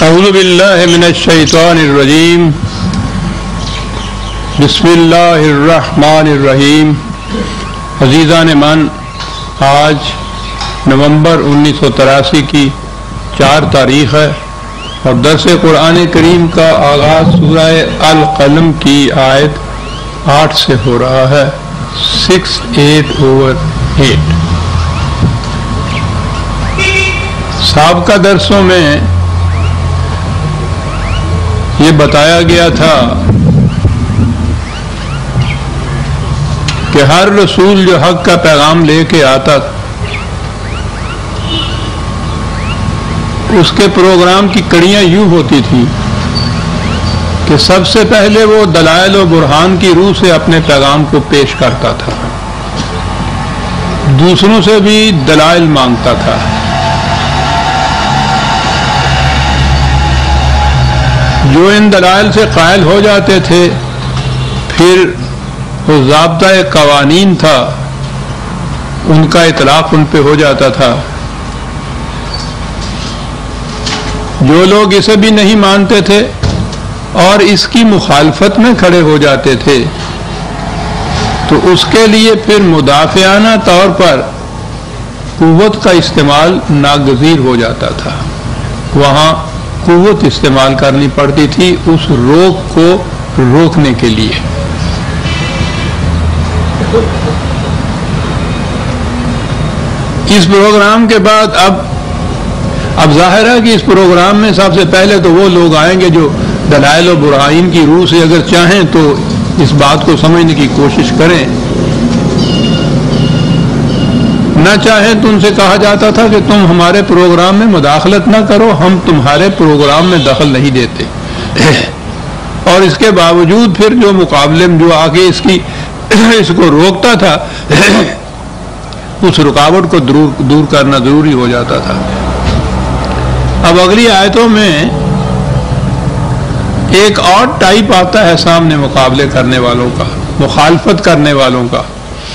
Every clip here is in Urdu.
اعوذ باللہ من الشیطان الرجیم بسم اللہ الرحمن الرحیم۔ عزیزان من، آج نومبر 1983 کی 4 تاریخ ہے اور درس قرآن کریم کا آغاز سورہ القلم کی آیت 8 سے ہو رہا ہے۔ 6:8 سابقہ درسوں میں یہ بتایا گیا تھا کہ ہر رسول جو حق کا پیغام لے کے آتا اس کے پروگرام کی کڑیاں یوں ہوتی تھیں کہ سب سے پہلے وہ دلائل و برہان کی روح سے اپنے پیغام کو پیش کرتا تھا، دوسروں سے بھی دلائل مانگتا تھا، جو ان دلائل سے قائل ہو جاتے تھے پھر وہ ضابطۂ قوانین تھا، ان کا اطلاق ان پہ ہو جاتا تھا۔ جو لوگ اسے بھی نہیں مانتے تھے اور اس کی مخالفت میں کھڑے ہو جاتے تھے تو اس کے لیے پھر مدافعانہ طور پر قوت کا استعمال ناگزیر ہو جاتا تھا، وہاں قوت استعمال کرنی پڑتی تھی اس روک کو روکنے کے لیے۔ اس پروگرام کے بعد اب ظاہر ہے کہ اس پروگرام میں سب سے پہلے تو وہ لوگ آئیں گے جو دلائل و برہان کی روح سے اگر چاہیں تو اس بات کو سمجھنے کی کوشش کریں، نہ چاہیں تو ان سے کہا جاتا تھا کہ تم ہمارے پروگرام میں مداخلت نہ کرو، ہم تمہارے پروگرام میں دخل نہیں دیتے۔ اور اس کے باوجود پھر جو مقابلے میں جو آگے اس کو روکتا تھا اس رکاوٹ کو دور کرنا ضروری ہو جاتا تھا۔ اب اگلی آیتوں میں ایک اور ٹائپ آتا ہے سامنے مقابلے کرنے والوں کا، مخالفت کرنے والوں کا۔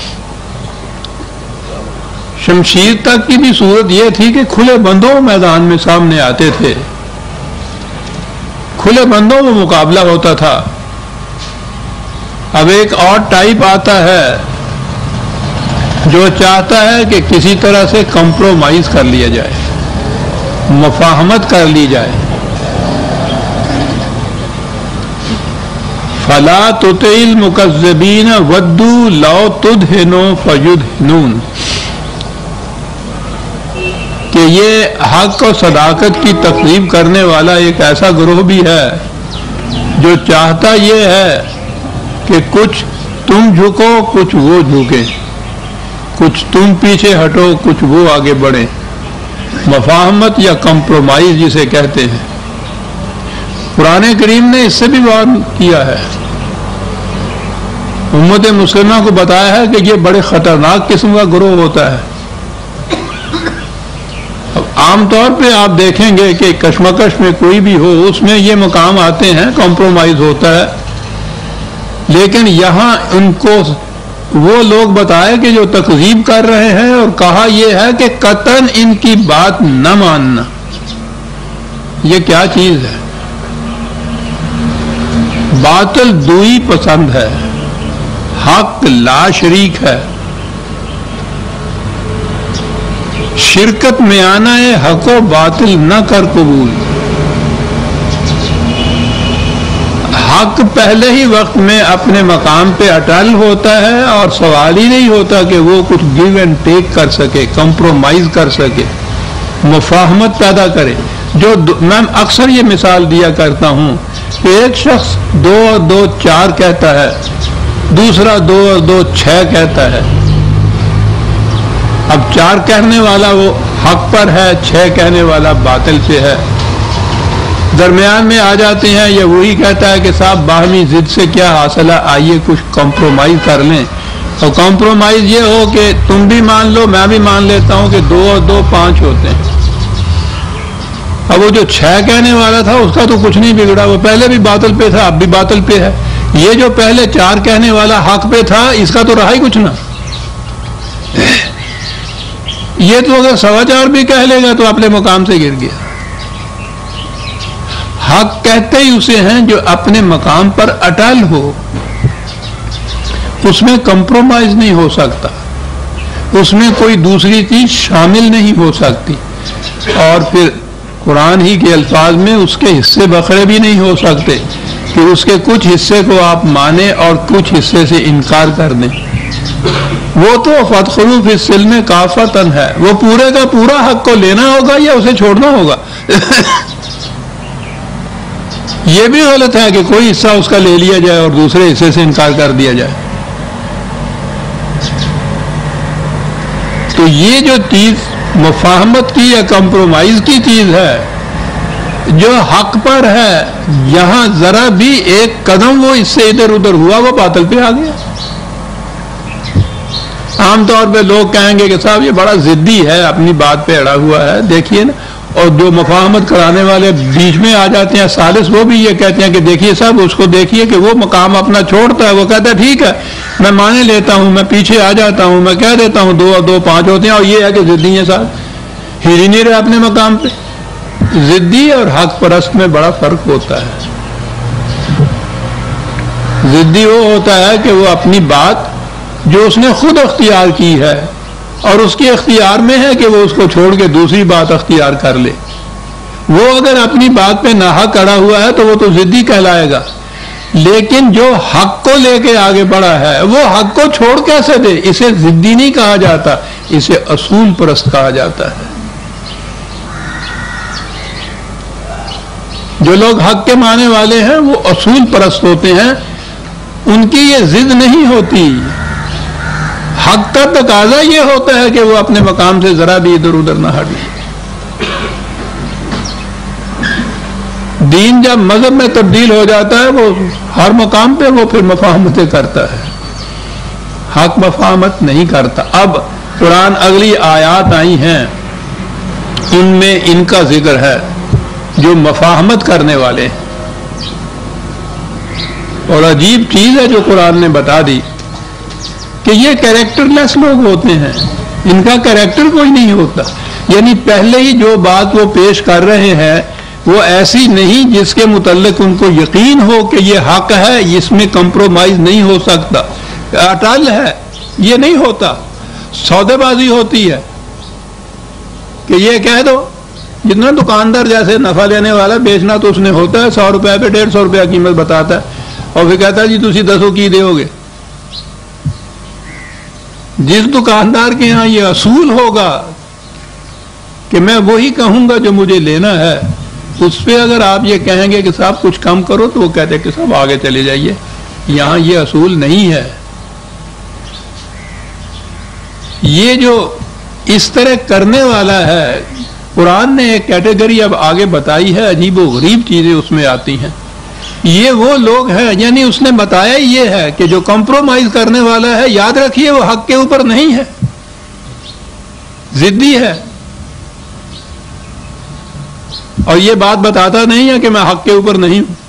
شمشیر تک کی بھی صورت یہ تھی کہ کھلے بندوں میدان میں سامنے آتے تھے، کھلے بندوں میں مقابلہ ہوتا تھا۔ اب ایک اور ٹائپ آتا ہے جو چاہتا ہے کہ کسی طرح سے کمپرومائز کر لیا جائے، مفاہمت کر لی جائے۔ فَلَا تُطِعِ الْمُكَذِّبِينَ وَدُّوا لَوْ تُدْهِنُ فَيُدْهِنُونَ، کہ یہ حق و صداقت کی تکذیب کرنے والا ایک ایسا گروہ بھی ہے جو چاہتا یہ ہے کہ کچھ تم جھکو کچھ وہ جھکیں، کچھ تم پیچھے ہٹو کچھ وہ آگے بڑھیں۔ مفاہمت یا کمپرومائز جسے کہتے ہیں، قرآن کریم نے اس سے بھی وارن کیا ہے، امت مسلمہ کو بتایا ہے کہ یہ بڑے خطرناک قسم کا گروہ ہوتا ہے۔ عام طور پہ آپ دیکھیں گے کہ کشمکش میں کوئی بھی ہو اس میں یہ مقام آتے ہیں، کمپرومائز ہوتا ہے، لیکن یہاں ان کو وہ لوگ بتائے کہ جو تکذیب کر رہے ہیں اور کہا یہ ہے کہ قطعاً ان کی بات نہ ماننا۔ یہ کیا چیز ہے؟ باطل دوئی پسند ہے، حق لا شریک ہے۔ شرکت میں آنا ہے، حق و باطل نہ کر قبول۔ حق پہلے ہی وقت میں اپنے مقام پہ اٹل ہوتا ہے اور سوال ہی نہیں ہوتا کہ وہ کچھ گیو اینڈ ٹیک کر سکے، کمپرومائز کر سکے، مفاہمت پیدا کرے۔ جو میں اکثر یہ مثال دیا کرتا ہوں کہ ایک شخص 2 اور 2 4 کہتا ہے، دوسرا 2 اور 2 6 کہتا ہے۔ اب 4 کہنے والا وہ حق پر ہے، 6 کہنے والا باطل پہ ہے، درمیان میں آ جاتے ہیں۔ یہ وہی کہتا ہے کہ صاحب باہمی ضد سے کیا حاصل ہے، آئیے کچھ کمپرومائز کر لیں، اور کمپرومائز یہ ہو کہ تم بھی مان لو میں بھی مان لیتا ہوں کہ 2 اور 2 5 ہوتے ہیں۔ اب وہ جو 6 کہنے والا تھا اس کا تو کچھ نہیں بگڑا، وہ پہلے بھی باطل پہ تھا اب بھی باطل پہ ہے۔ یہ جو پہلے 4 کہنے والا حق پہ تھا اس کا تو رہا ہی کچھ نہ۔ یہ تو اگر 4.25 بھی کہہ لے گا تو اپنے مقام سے گر گیا۔ حق کہتے ہی اسے ہیں جو اپنے مقام پر اٹل ہو، اس میں کمپرومائز نہیں ہو سکتا، اس میں کوئی دوسری چیز شامل نہیں ہو سکتی، اور پھر قرآن ہی کے الفاظ میں اس کے حصے بکھرے بھی نہیں ہو سکتے کہ اس کے کچھ حصے کو آپ مانیں اور کچھ حصے سے انکار کر دیں۔ وہ تو فادخلوا فی السلم کافۃ ہے، وہ پورے کا پورا حق کو لینا ہوگا یا اسے چھوڑنا ہوگا۔ یہ بھی غلط ہے کہ کوئی حصہ اس کا لے لیا جائے اور دوسرے حصے سے انکار کر دیا جائے۔ تو یہ جو چیز مفاہمت کی یا کمپرومائز کی چیز ہے جو حق پر ہے، یہاں ذرا بھی ایک قدم وہ اس سے ادھر ادھر ہوا وہ باطل پہ آ گیا۔ عام طور پہ لوگ کہیں گے کہ صاحب یہ بڑا ضدی ہے، اپنی بات پہ اڑا ہوا ہے، دیکھیے نا، اور جو مفاہمت کرانے والے بیچ میں آ جاتے ہیں ثالث، وہ بھی یہ کہتے ہیں کہ دیکھیے صاحب اس کو دیکھیے کہ وہ مقام اپنا چھوڑتا ہے، وہ کہتا ہے ٹھیک ہے میں مانے لیتا ہوں، میں پیچھے آ جاتا ہوں، میں کہہ دیتا ہوں 2 اور 2 5 ہوتے ہیں، اور یہ ہے کہ ضدی ہیں صاحب، ہل ہی نہیں رہے اپنے مقام پہ۔ ضدی اور حق پرست میں بڑا فرق ہوتا ہے۔ ضدی وہ ہوتا ہے کہ وہ اپنی بات جو اس نے خود اختیار کی ہے اور اس کے اختیار میں ہے کہ وہ اس کو چھوڑ کے دوسری بات اختیار کر لے، وہ اگر اپنی بات پہ ناحق اڑا ہوا ہے تو وہ تو ضدی کہلائے گا۔ لیکن جو حق کو لے کے آگے بڑھا ہے وہ حق کو چھوڑ کیسے دے؟ اسے ضدی نہیں کہا جاتا، اسے اصول پرست کہا جاتا ہے۔ جو لوگ حق کے ماننے والے ہیں وہ اصول پرست ہوتے ہیں، ان کی یہ ضد نہیں ہوتی۔ حق کا تقاضا یہ ہوتا ہے کہ وہ اپنے مقام سے ذرا بھی ادھر ادھر نہ ہٹے۔ دین جب مذہب میں تبدیل ہو جاتا ہے وہ ہر مقام پہ وہ پھر مفاہمتیں کرتا ہے، حق مفاہمت نہیں کرتا۔ اب قرآن اگلی آیات آئی ہیں ان میں ان کا ذکر ہے جو مفاہمت کرنے والے ہیں، اور عجیب چیز ہے جو قرآن نے بتا دی کہ یہ کیریکٹر لیس لوگ ہوتے ہیں، ان کا کیریکٹر کوئی نہیں ہوتا، یعنی پہلے ہی جو بات وہ پیش کر رہے ہیں وہ ایسی نہیں جس کے متعلق ان کو یقین ہو کہ یہ حق ہے، اس میں کمپرومائز نہیں ہو سکتا، اٹل ہے، یہ نہیں ہوتا۔ سودے بازی ہوتی ہے کہ یہ کہہ دو، جتنا دکاندار جیسے نفع لینے والا بیچنا تو اس نے ہوتا ہے، 100 روپے پہ 150 روپیہ قیمت بتاتا ہے اور پھر کہتا ہے جی تسی دسو کی دو گے۔ جس دکاندار کے ہاں یہ اصول ہوگا کہ میں وہی کہوں گا جو مجھے لینا ہے، اس پہ اگر آپ یہ کہیں گے کہ صاحب کچھ کم کرو تو وہ کہتے ہیں کہ صاحب آگے چلے جائیے، یہاں یہ اصول نہیں ہے۔ یہ جو اس طرح کرنے والا ہے، قرآن نے ایک کیٹیگری اب آگے بتائی ہے، عجیب و غریب چیزیں اس میں آتی ہیں۔ یہ وہ لوگ ہیں، یعنی اس نے بتایا یہ ہے کہ جو کمپرومائز کرنے والا ہے، یاد رکھیے وہ حق کے اوپر نہیں ہے، ضدی ہے، اور یہ بات بتاتا نہیں ہے کہ میں حق کے اوپر نہیں ہوں،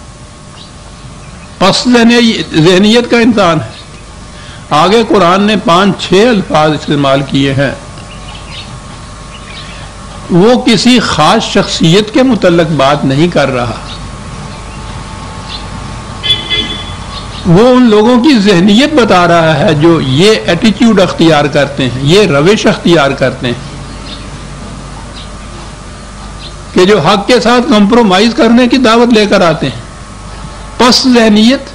پس ذہنیت کا انسان ہے۔ آگے قرآن نے 5-6 الفاظ استعمال کیے ہیں، وہ کسی خاص شخصیت کے متعلق بات نہیں کر رہا، وہ ان لوگوں کی ذہنیت بتا رہا ہے جو یہ ایٹیٹیوڈ اختیار کرتے ہیں، یہ روش اختیار کرتے ہیں کہ جو حق کے ساتھ کمپرومائز کرنے کی دعوت لے کر آتے ہیں۔ پس ذہنیت،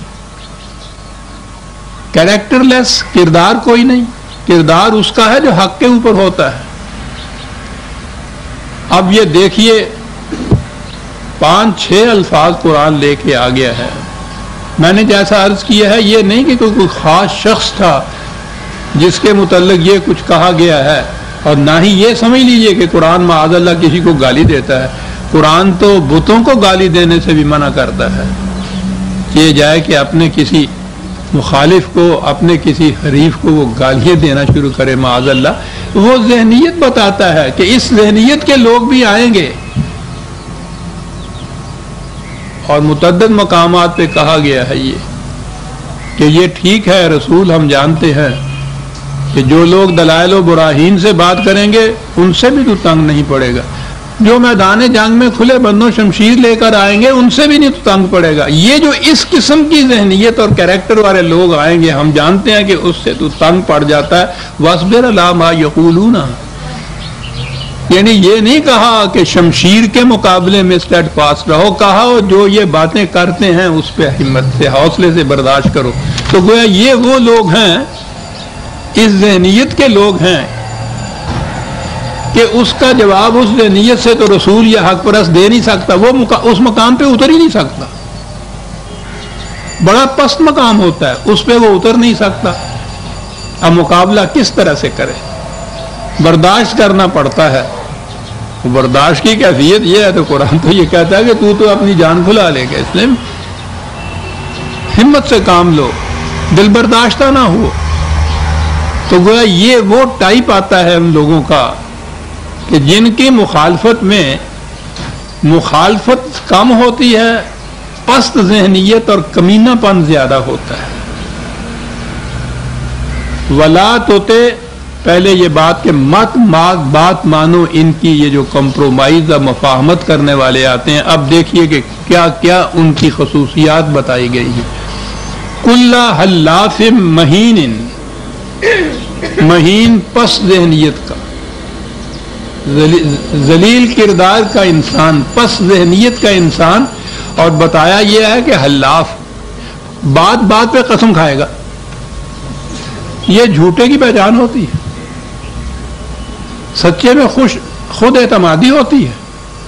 کیریکٹر لیس، کردار کوئی نہیں، کردار اس کا ہے جو حق کے اوپر ہوتا ہے۔ اب یہ دیکھیے 5-6 الفاظ قرآن لے کے آ گیا ہے۔ میں نے جیسا عرض کیا ہے یہ نہیں کہ کوئی خاص شخص تھا جس کے متعلق یہ کچھ کہا گیا ہے، اور نہ ہی یہ سمجھ لیجئے کہ قرآن معاذ اللہ کسی کو گالی دیتا ہے۔ قرآن تو بتوں کو گالی دینے سے بھی منع کرتا ہے، یہ جائے کہ اپنے کسی مخالف کو، اپنے کسی حریف کو وہ گالیاں دینا شروع کرے معاذ اللہ۔ وہ ذہنیت بتاتا ہے کہ اس ذہنیت کے لوگ بھی آئیں گے، اور متعدد مقامات پہ کہا گیا ہے یہ کہ یہ ٹھیک ہے رسول، ہم جانتے ہیں کہ جو لوگ دلائل و براہین سے بات کریں گے ان سے بھی تو تنگ نہیں پڑے گا، جو میدان جنگ میں کھلے بندوں شمشیر لے کر آئیں گے ان سے بھی نہیں تو تنگ پڑے گا. یہ جو اس قسم کی ذہنیت اور کریکٹر والے لوگ آئیں گے ہم جانتے ہیں کہ اس سے تو تنگ پڑ جاتا ہے. وَاصْبِرْ عَلَىٰ مَا يَقُولُونَ، یعنی یہ نہیں کہا کہ شمشیر کے مقابلے میں اسٹیڈ فاسٹ رہو، کہا جو یہ باتیں کرتے ہیں اس پہ ہمت سے حوصلے سے برداشت کرو. تو گویا یہ وہ لوگ ہیں، اس ذہنیت کے لوگ ہیں کہ اس کا جواب اس ذہنیت سے تو رسول یا حق پرست دے نہیں سکتا، وہ اس مقام پہ اتر ہی نہیں سکتا. بڑا پست مقام ہوتا ہے، اس پہ وہ اتر نہیں سکتا. اب مقابلہ کس طرح سے کرے؟ برداشت کرنا پڑتا ہے. برداشت کی کیفیت یہ ہے تو قرآن تو یہ کہتا ہے کہ تو اپنی جان کھلا لے گا، اس لیے ہمت سے کام لو، دل برداشتہ نہ ہو. تو گویا یہ وہ ٹائپ آتا ہے ان لوگوں کا کہ جن کی مخالفت میں مخالفت کم ہوتی ہے، پست ذہنیت اور کمینہ پن زیادہ ہوتا ہے. ولا توتے، پہلے یہ بات کہ مت بات مانو ان کی، یہ جو کمپرومائز اور مفاہمت کرنے والے آتے ہیں. اب دیکھیے کہ کیا کیا ان کی خصوصیات بتائی گئی ہیں. کل حلاف مہین، مہین پس ذہنیت کا، ذلیل کردار کا انسان، پس ذہنیت کا انسان. اور بتایا یہ ہے کہ حلاف، بات بات پہ قسم کھائے گا. یہ جھوٹے کی پہچان ہوتی ہے. سچے میں خود اعتمادی ہوتی ہے.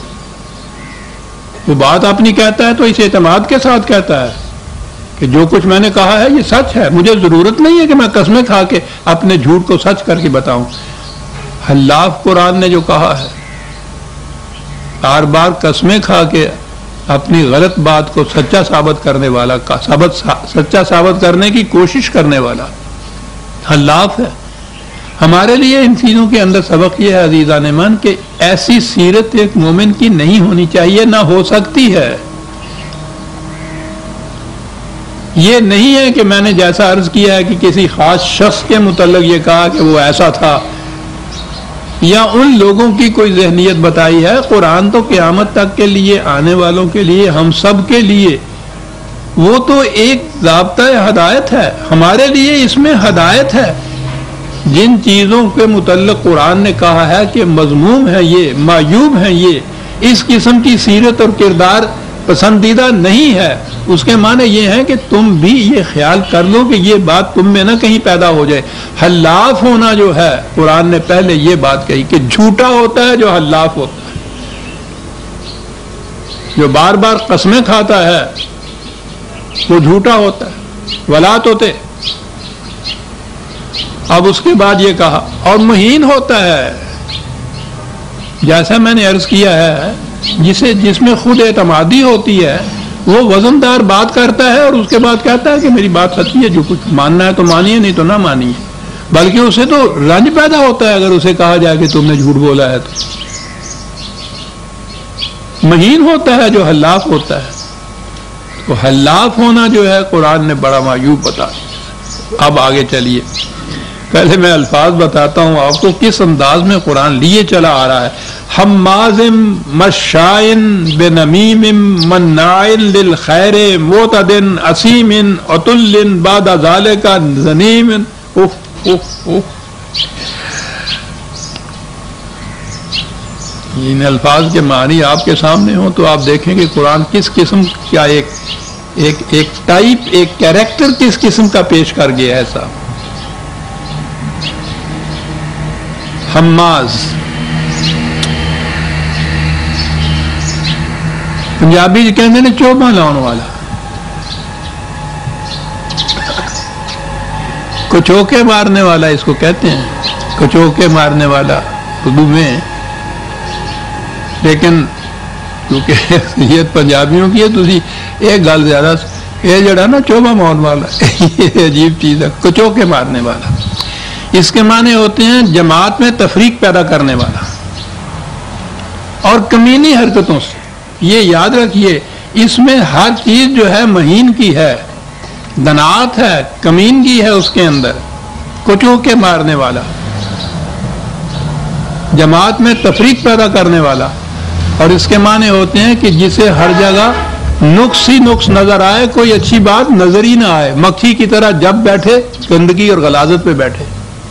وہ بات اپنی کہتا ہے تو اس اعتماد کے ساتھ کہتا ہے کہ جو کچھ میں نے کہا ہے یہ سچ ہے، مجھے ضرورت نہیں ہے کہ میں قسمیں کھا کے اپنے جھوٹ کو سچ کر کے بتاؤں. حلاف قرآن نے جو کہا ہے، بار بار قسمیں کھا کے اپنی غلط بات کو سچا ثابت کرنے والا، سچا ثابت کرنے کی کوشش کرنے والا حلاف ہے. ہمارے لیے ان چیزوں کے اندر سبق یہ ہے عزیزان من کہ ایسی سیرت ایک مومن کی نہیں ہونی چاہیے، نہ ہو سکتی ہے. یہ نہیں ہے کہ میں نے جیسا عرض کیا ہے کہ کسی خاص شخص کے متعلق یہ کہا کہ وہ ایسا تھا، یا ان لوگوں کی کوئی ذہنیت بتائی ہے. قرآن تو قیامت تک کے لیے، آنے والوں کے لیے، ہم سب کے لیے وہ تو ایک ضابطہ ہدایت ہے. ہمارے لیے اس میں ہدایت ہے. جن چیزوں کے متعلق قرآن نے کہا ہے کہ مذموم ہے، یہ معیوب ہے، یہ اس قسم کی سیرت اور کردار پسندیدہ نہیں ہے، اس کے معنی یہ ہے کہ تم بھی یہ خیال کر لو کہ یہ بات تم میں نہ کہیں پیدا ہو جائے. حلاف ہونا جو ہے، قرآن نے پہلے یہ بات کہی کہ جھوٹا ہوتا ہے جو حلاف ہوتا ہے، جو بار بار قسمیں کھاتا ہے وہ جھوٹا ہوتا ہے. ولا توتے، اب اس کے بعد یہ کہا، اور مہین ہوتا ہے، جیسا میں نے عرض کیا ہے، جس میں خود اعتمادی ہوتی ہے، وہ وزندار بات کرتا ہے اور اس کے بعد کہتا ہے کہ میری بات سچی ہے، جو کچھ ماننا ہے تو مانیے، نہیں تو نہ مانیے. بلکہ اسے تو رنج پیدا ہوتا ہے اگر اسے کہا جائے کہ تم نے جھوٹ بولا ہے. تو مہین ہوتا ہے جو حلاف ہوتا ہے. تو حلاف ہونا جو ہے قرآن نے بڑا معیوب بتا دیا. اب آگے چلیے، پہلے میں الفاظ بتاتا ہوں آپ کو کس انداز میں قرآن لیے چلا آ رہا ہے. حماز مشائن بنمیم مناع للخیر معتد اثیم عتل بعد ذلک ظنیم. ان الفاظ کے معنی آپ کے سامنے ہوں تو آپ دیکھیں کہ قرآن کس قسم کا ایک ٹائپ، ایک کیریکٹر کس قسم کا پیش کر گیا ہے. صاحب حماز، پنجابی کہتے ہیں چوبا لاؤن والا، کچوکے مارنے والا اس کو کہتے ہیں، کچوکے مارنے والا اردو میں. لیکن کیونکہ یہ پنجابیوں کی ہے تو ایک گل زیادہ، یہ جڑا نا چوبا مارن والا یہ عجیب چیز ہے. کچوکے مارنے والا اس کے معنی ہوتے ہیں جماعت میں تفریق پیدا کرنے والا اور کمینی حرکتوں سے. یہ یاد رکھیے اس میں ہر چیز جو ہے مہین کی ہے، دنات ہے، کمینگی ہے اس کے اندر. کچوکے مارنے والا، جماعت میں تفریق پیدا کرنے والا. اور اس کے معنی ہوتے ہیں کہ جسے ہر جگہ نقص ہی نقص نظر آئے، کوئی اچھی بات نظر ہی نہ آئے، مکھی کی طرح جب بیٹھے گندگی اور غلاظت پہ بیٹھے،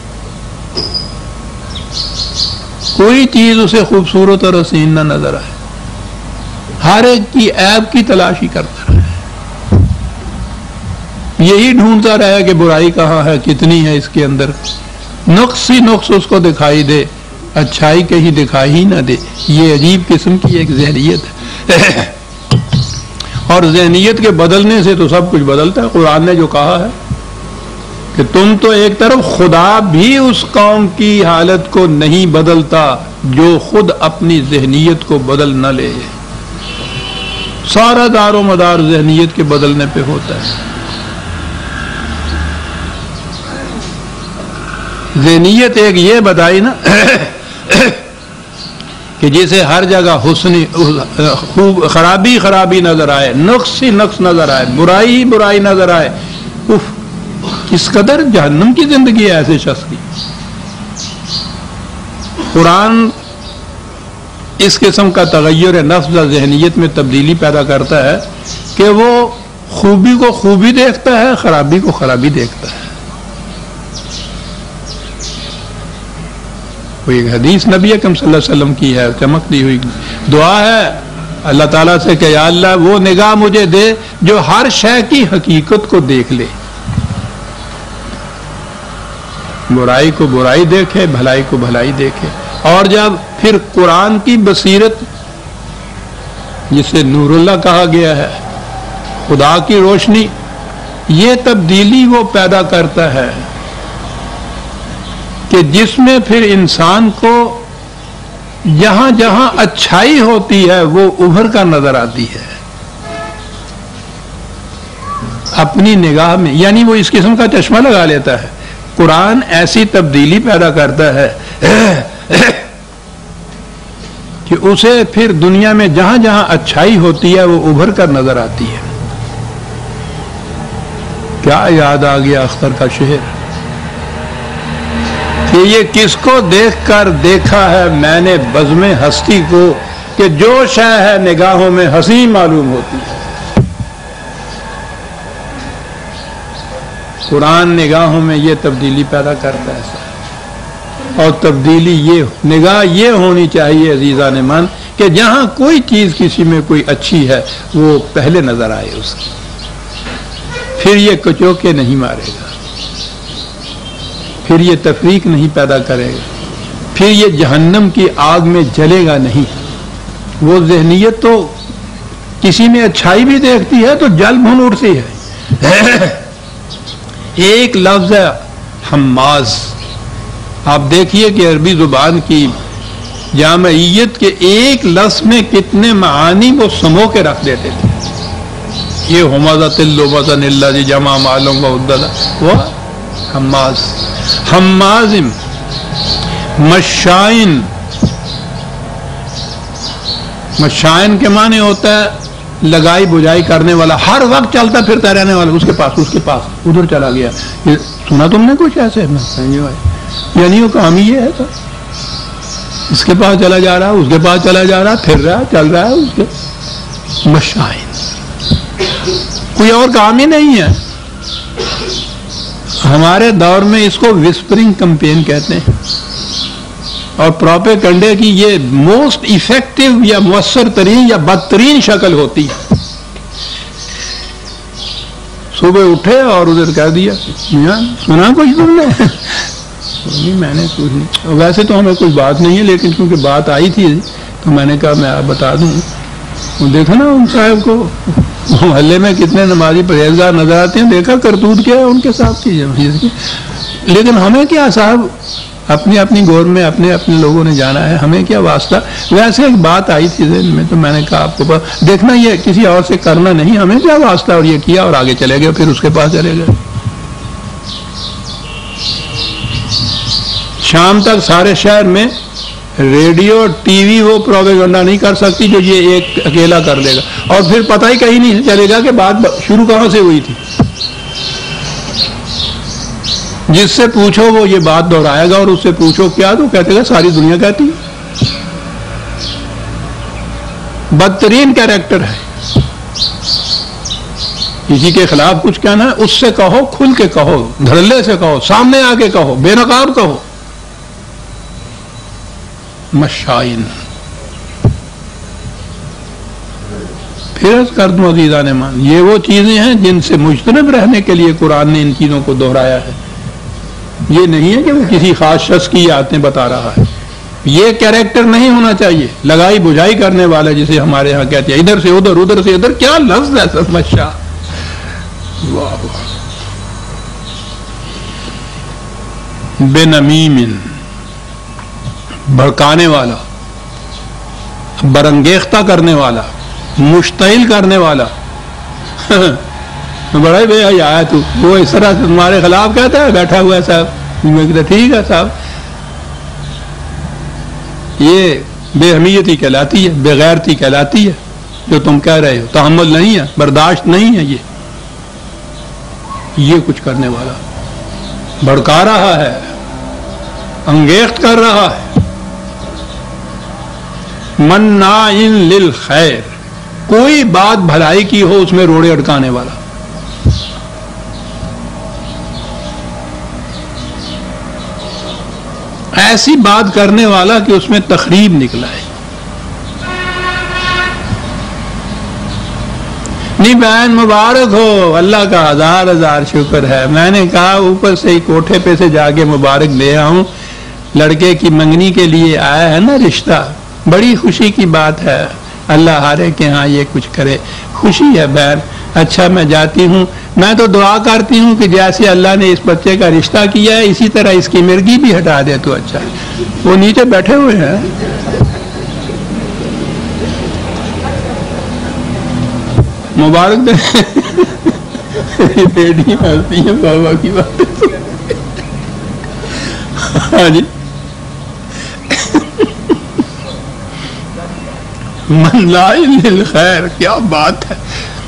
کوئی چیز اسے خوبصورت اور حسین نہ نظر آئے، ہر ایک کی عیب کی تلاشی کرتا رہے، یہی ڈھونڈتا رہے کہ برائی کہاں ہے، کتنی ہے اس کے اندر، نقص ہی نقص اس کو دکھائی دے، اچھائی کہیں دکھائی ہی نہ دے۔ یہ عجیب قسم کی ایک ذہنیت ہے اور ذہنیت کے بدلنے سے تو سب کچھ بدلتا ہے۔ قرآن نے جو کہا ہے کہ تم تو ایک طرف، خدا بھی اس قوم کی حالت کو نہیں بدلتا جو خود اپنی ذہنیت کو بدل نہ لے، سارا دار و مدار ذہنیت کے بدلنے پہ ہوتا ہے۔ ذہنیت ایک یہ بتائی نا کہ جسے ہر جگہ خوب خرابی خرابی نظر آئے، نقص ہی نقص نظر آئے، برائی ہی برائی نظر آئے، کس قدر جہنم کی زندگی ہے ایسے شخص کی۔ قرآن اس قسم کا تغیر نفس و ذہنیت میں تبدیلی پیدا کرتا ہے کہ وہ خوبی کو خوبی دیکھتا ہے، خرابی کو خرابی دیکھتا ہے۔ کوئی ایک حدیث نبی اکرم صلی اللہ علیہ وسلم کی ہے، چمکتی ہوئی دعا ہے اللہ تعالیٰ سے کہ یا اللہ وہ نگاہ مجھے دے جو ہر شے کی حقیقت کو دیکھ لے، برائی کو برائی دیکھے، بھلائی کو بھلائی دیکھے، اور جب پھر قرآن کی بصیرت جسے نور اللہ کہا گیا ہے، خدا کی روشنی، یہ تبدیلی وہ پیدا کرتا ہے کہ جس میں پھر انسان کو جہاں جہاں اچھائی ہوتی ہے وہ ابھر کر نظر آتی ہے اپنی نگاہ میں، یعنی وہ اس قسم کا چشمہ لگا لیتا ہے۔ قرآن ایسی تبدیلی پیدا کرتا ہے کہ اسے پھر دنیا میں جہاں جہاں اچھائی ہوتی ہے وہ ابھر کر نظر آتی ہے۔ کیا یاد آ گیا اختر کا شعر کہ یہ کس کو دیکھ کر دیکھا ہے میں نے بزم ہستی کو، کہ جو شے ہے نگاہوں میں حسین معلوم ہوتی ہے۔ قرآن نگاہوں میں یہ تبدیلی پیدا کرتا ہے، اور تبدیلی یہ نگاہ یہ ہونی چاہیے عزیزان من کہ جہاں کوئی چیز کسی میں کوئی اچھی ہے وہ پہلے نظر آئے اس کی، پھر یہ کچوکے نہیں مارے گا، پھر یہ تفریق نہیں پیدا کرے گا، پھر یہ جہنم کی آگ میں جلے گا نہیں۔ وہ ذہنیت تو کسی میں اچھائی بھی دیکھتی ہے تو جل بھن اٹھتی ہے۔ ایک لفظ ہے حماز، آپ دیکھیے کہ عربی زبان کی جامعیت کے ایک لفظ میں کتنے معانی وہ سمو کے رکھ دیتے تھے۔ یہ حمازۃ اللبۃ اللہ جی جمع معلوم و عددہ، وہ حماز، حمازم، مشائن، مشائن کے معنی ہوتا ہے لگائی بجائی کرنے والا، ہر وقت چلتا پھرتا رہنے والا، اس کے پاس ادھر چلا گیا، یہ سنا تم نے کچھ ایسے؟ یعنی وہ کام ہی یہ ہے تو اس کے پاس چلا جا رہا، اس کے پاس چلا جا رہا، پھر رہا، چل رہا ہے اس کے۔ مشائن کوئی اور کام ہی نہیں ہے۔ ہمارے دور میں اس کو وسپرنگ کمپین کہتے ہیں، اور پروپیگنڈے کی یہ موسٹ ایفیکٹو یا مؤثر ترین یا بدترین شکل ہوتی ہے۔ صبح اٹھے اور ادھر کہہ دیا میاں سنا کچھ تم نے؟ نہیں میں نے کچھ نہیں، ویسے تو ہمیں کوئی بات نہیں ہے لیکن کیونکہ بات آئی تھی تو میں نے کہا میں آپ بتا دوں۔ دیکھا نا ان صاحب کو محلے میں کتنے نمازی پرہیزگار نظر آتے ہیں، دیکھا کرتوت کیا ہے ان کے ساتھ کی، لیکن ہمیں کیا صاحب، اپنی اپنی گور میں اپنے اپنے لوگوں نے جانا ہے، ہمیں کیا واسطہ۔ ویسے ایک بات آئی تھی ذہن میں تو میں نے کہا آپ کو دیکھنا یہ کسی اور سے کرنا نہیں، ہمیں کیا واسطہ، اور یہ کیا اور آگے چلے گئے، پھر اس کے پاس چلے گئے۔ شام تک سارے شہر میں ریڈیو ٹی وی وہ پروپیگنڈا نہیں کر سکتی جو یہ ایک اکیلا کر لے گا، اور پھر پتہ ہی کہیں نہیں چلے گا کہ بات شروع کہاں سے ہوئی تھی۔ جس سے پوچھو وہ یہ بات دہرائے گا، اور اس سے پوچھو کیا تو کہتے گا ساری دنیا کہتی ہے۔ بدترین کیریکٹر ہے. کسی کے خلاف کچھ کہنا ہے اس سے کہو، کھل کے کہو، دھڑلے سے کہو، سامنے آ کے کہو، بے نقاب کہو. مشائن. پھر عرض کر دوں عزیزان ایمان، یہ وہ چیزیں ہیں جن سے مجتنب رہنے کے لیے قرآن نے ان چیزوں کو دہرایا ہے. یہ نہیں ہے کہ وہ کسی خاص شخص کی باتیں بتا رہا ہے. یہ کیریکٹر نہیں ہونا چاہیے لگائی بجھائی کرنے والا، جسے ہمارے ہاں کہتے ہیں ادھر سے ادھر، ادھر سے ادھر. کیا لفظ ہے سب مشا. واہ. بے نمیم، بھڑکانے والا، برانگیختہ کرنے والا، مشتعل کرنے والا. بڑا ہی بے حیا ہے تو. وہ اس طرح سے تمہارے خلاف کہتا ہے بیٹھا ہوا ہے صاحب. میں کہتا ٹھیک ہے صاحب. یہ بے حمیتی کہلاتی ہے، بے غیرتی کہلاتی ہے جو تم کہہ رہے ہو. تحمل نہیں ہے، برداشت نہیں ہے. یہ کچھ کرنے والا بھڑکا رہا ہے، انگیخت کر رہا ہے. مناع للخیر، کوئی بات بھلائی کی ہو اس میں روڑے اٹکانے والا. ایسی بات کرنے والا کہ اس میں تخریب نکلا ہے. نہیں بہن مبارک ہو، اللہ کا ہزار ہزار شکر ہے. میں نے کہا اوپر سے کوٹھے پہ سے جا کے مبارک لے آؤں. لڑکے کی منگنی کے لیے آیا ہے نا رشتہ، بڑی خوشی کی بات ہے. اللہ ہارے کہ ہاں یہ کچھ کرے، خوشی ہے بہن. اچھا میں جاتی ہوں. میں تو دعا کرتی ہوں کہ جیسے اللہ نے اس بچے کا رشتہ کیا ہے اسی طرح اس کی مرگی بھی ہٹا دے تو اچھا. وہ نیچے بیٹھے ہوئے ہیں. مبارک دے. بیٹی ہنستی ہیں بابا کی بات. ہاں جی. من لا للخیر، کیا بات ہے.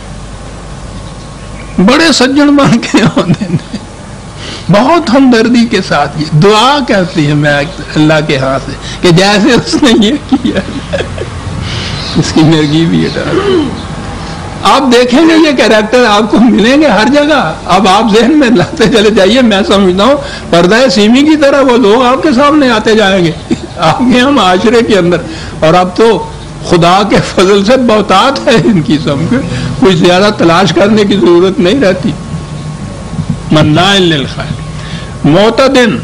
بڑے سجن بن کے ہوتے ہیں، بہت ہمدردی کے ساتھ یہ دعا کرتی ہے میں اللہ کے ہاں سے کہ جیسے اس نے یہ کیا اس کی مرگی بھی ہٹا. آپ دیکھیں گے یہ کیریکٹر آپ کو ملیں گے ہر جگہ. اب آپ ذہن میں لاتے چلے جائیے. میں سمجھتا ہوں پردہ سیمی کی طرح وہ لوگ آپ کے سامنے آتے جائیں گے آپ کے ہم معاشرے کے اندر. اور اب تو خدا کے فضل سے بہتات ہے ان کی سمجھ، کچھ زیادہ تلاش کرنے کی ضرورت نہیں رہتی. مناع للخیر، معتدن،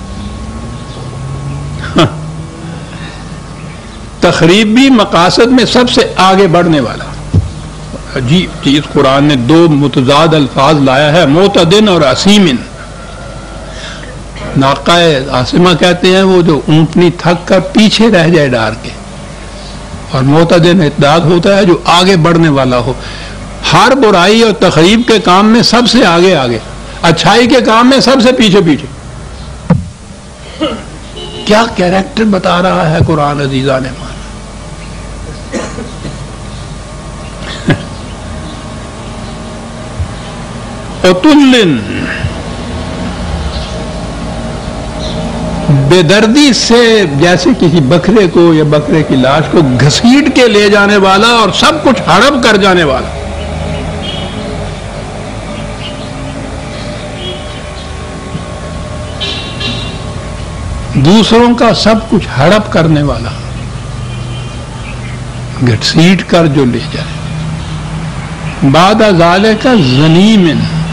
تخریبی مقاصد میں سب سے آگے بڑھنے والا. عجیب چیز، قرآن نے دو متضاد الفاظ لایا ہے، معتدن اور عصیمن. ناقہ عاصمہ کہتے ہیں وہ جو اونٹنی تھک کر پیچھے رہ جائے ڈار کے، اور معتدن اعتداد ہوتا ہے جو آگے بڑھنے والا ہو. ہر برائی اور تخریب کے کام میں سب سے آگے آگے، اچھائی کے کام میں سب سے پیچھے پیچھے. کیا کیریکٹر بتا رہا ہے قرآن عزیزان ایمان. عتل، بے دردی سے جیسے کسی بکرے کو یا بکرے کی لاش کو گھسیٹ کے لے جانے والا اور سب کچھ ہڑپ کر جانے والا. دوسروں کا سب کچھ ہڑپ کرنے والا، گھسیٹ کر جو لے جائے. بعد ذالک زنیم،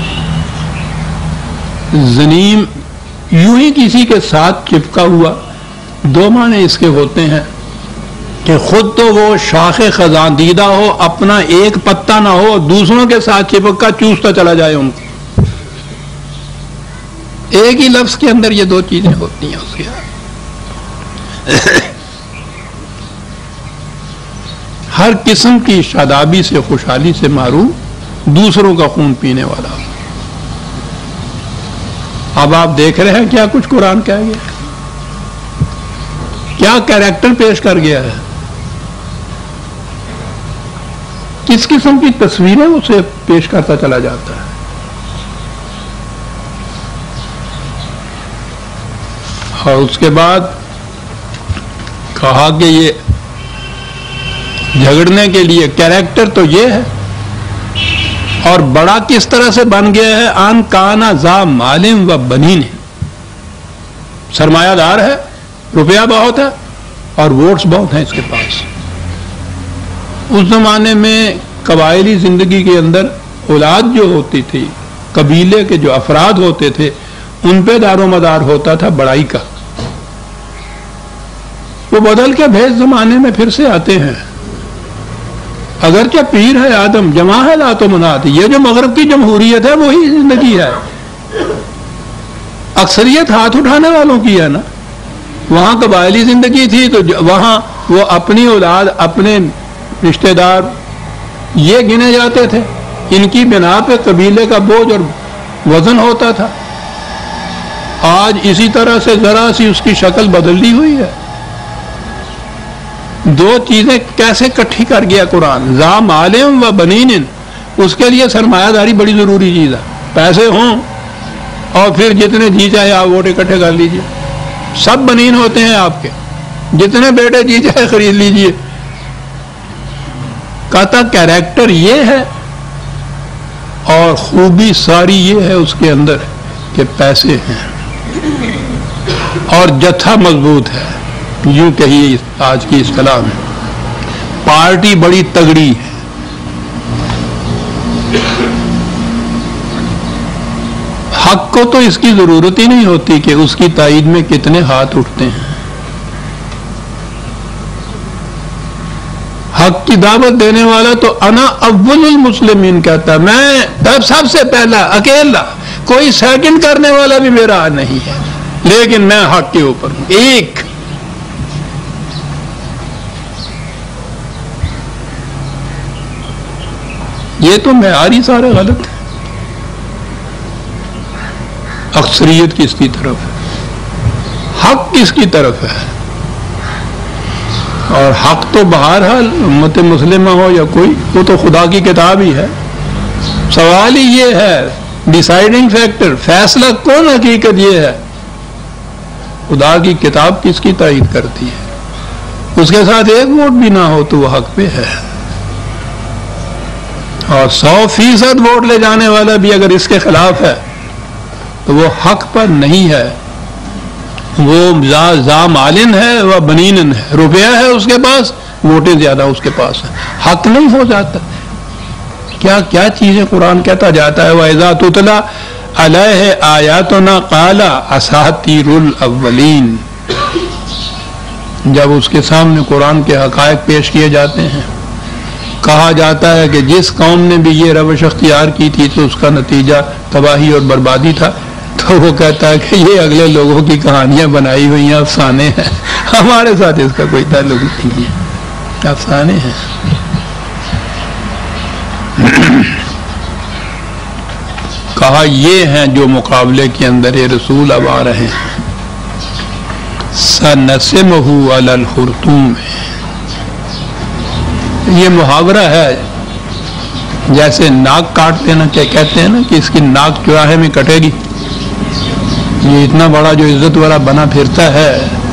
زنیم یوں ہی کسی کے ساتھ چپکا ہوا. دو معنی اس کے ہوتے ہیں کہ خود تو وہ شاخ خزان دیدہ ہو، اپنا ایک پتا نہ ہو، دوسروں کے ساتھ چپک کر چوستا چلا جائے ان کو. ایک ہی لفظ کے اندر یہ دو چیزیں ہوتی ہیں اس کے. ہر قسم کی شادابی سے، خوشحالی سے محروم، دوسروں کا خون پینے والا. اب آپ دیکھ رہے ہیں کیا کچھ قرآن کہہ گیا، کیا کیریکٹر پیش کر گیا ہے، کس قسم کی تصویریں اسے پیش کرتا چلا جاتا ہے. اور اس کے بعد کہا کہ یہ جھگڑنے کے لیے کیریکٹر تو یہ ہے. اور بڑا کس طرح سے بن گیا ہے؟ ان کانا ذا مالم و بنین، سرمایہ دار ہے، روپیہ بہت ہے اور ووٹس بہت ہیں اس کے پاس. اس زمانے میں قبائلی زندگی کے اندر اولاد جو ہوتی تھی، قبیلے کے جو افراد ہوتے تھے، ان پہ دار و مدار ہوتا تھا بڑائی کا. وہ بدل کے بھیس زمانے میں پھر سے آتے ہیں. اگرچہ پیر ہے آدم، جمع ہے لات و منات، یہ جو مغرب کی جمہوریت ہے وہی زندگی ہے. اکثریت ہاتھ اٹھانے والوں کی ہے نا. وہاں قبائلی زندگی تھی تو وہاں وہ اپنی اولاد، اپنے رشتہ دار یہ گنے جاتے تھے. ان کی بنا پہ قبیلے کا بوجھ اور وزن ہوتا تھا. آج اسی طرح سے ذرا سی اس کی شکل بدل دی ہوئی ہے. دو چیزیں کیسے اکٹھی کر گیا قرآن، ذا مالم و بنین. اس کے لیے سرمایہ داری بڑی ضروری چیز ہے. پیسے ہوں اور پھر جتنے جی چاہے آپ ووٹ اکٹھے کر لیجئے. سب بنین ہوتے ہیں آپ کے، جتنے بیٹے جی چاہے خرید لیجئے. کہتا کیریکٹر یہ ہے اور خوبی ساری یہ ہے اس کے اندر کہ پیسے ہیں اور جتھا مضبوط ہے. یوں کہیے آج کی اصطلاح میں پارٹی بڑی تگڑی ہے. حق کو تو اس کی ضرورت ہی نہیں ہوتی کہ اس کی تائید میں کتنے ہاتھ اٹھتے ہیں. حق کی دعوت دینے والا تو انا اول المسلمین کہتا ہے، میں سب سے پہلا اکیلا، کوئی سیکنڈ کرنے والا بھی میرا نہیں ہے، لیکن میں حق کے اوپر ہوں. ایک یہ تو معیار ہی سارے غلط ہے. اکثریت کس کی طرف ہے؟ حق کس کی طرف ہے؟ اور حق تو بہرحال امت مسلمہ ہو یا کوئی، وہ تو خدا کی کتاب ہی ہے. سوال ہی یہ ہے، ڈیسائیڈنگ فیکٹر، فیصلہ کون حقیقت یہ ہے، خدا کی کتاب کس کی تائید کرتی ہے. اس کے ساتھ ایک ووٹ بھی نہ ہو تو وہ حق پہ ہے، اور 100% ووٹ لے جانے والا بھی اگر اس کے خلاف ہے تو وہ حق پر نہیں ہے. وہ ذا مالن ہے، وہ بنین ہے، روپیہ ہے اس کے پاس، ووٹیں زیادہ اس کے پاس ہیں، حق نہیں ہو جاتا. کیا کیا چیزیں قرآن کہتا جاتا ہے. وَإِذَا تُتْلَىٰ عَلَيْهِ آيَاتُنَا قَالَ أَسَاطِيرُ الْأَوَّلِينَ. جب اس کے سامنے قرآن کے حقائق پیش کیے جاتے ہیں، کہا جاتا ہے کہ جس قوم نے بھی یہ روش اختیار کی تھی تو اس کا نتیجہ تباہی اور بربادی تھا، تو وہ کہتا ہے کہ یہ اگلے لوگوں کی کہانیاں بنائی ہوئی ہیں، افسانے ہیں، ہمارے ساتھ اس کا کوئی تعلق نہیں ہے، افسانے ہیں. کہا یہ ہیں جو مقابلے کے اندر یہ رسول اب آ رہے ہیں. سَنَسِمُهُ عَلَى الْخُرْطُومِ. یہ محاورہ ہے، جیسے ناک کاٹ دینا، کیا کہتے ہیں نا کہ اس کی ناک چوراہے میں کٹے گی. یہ اتنا بڑا جو عزت والا بنا پھرتا ہے،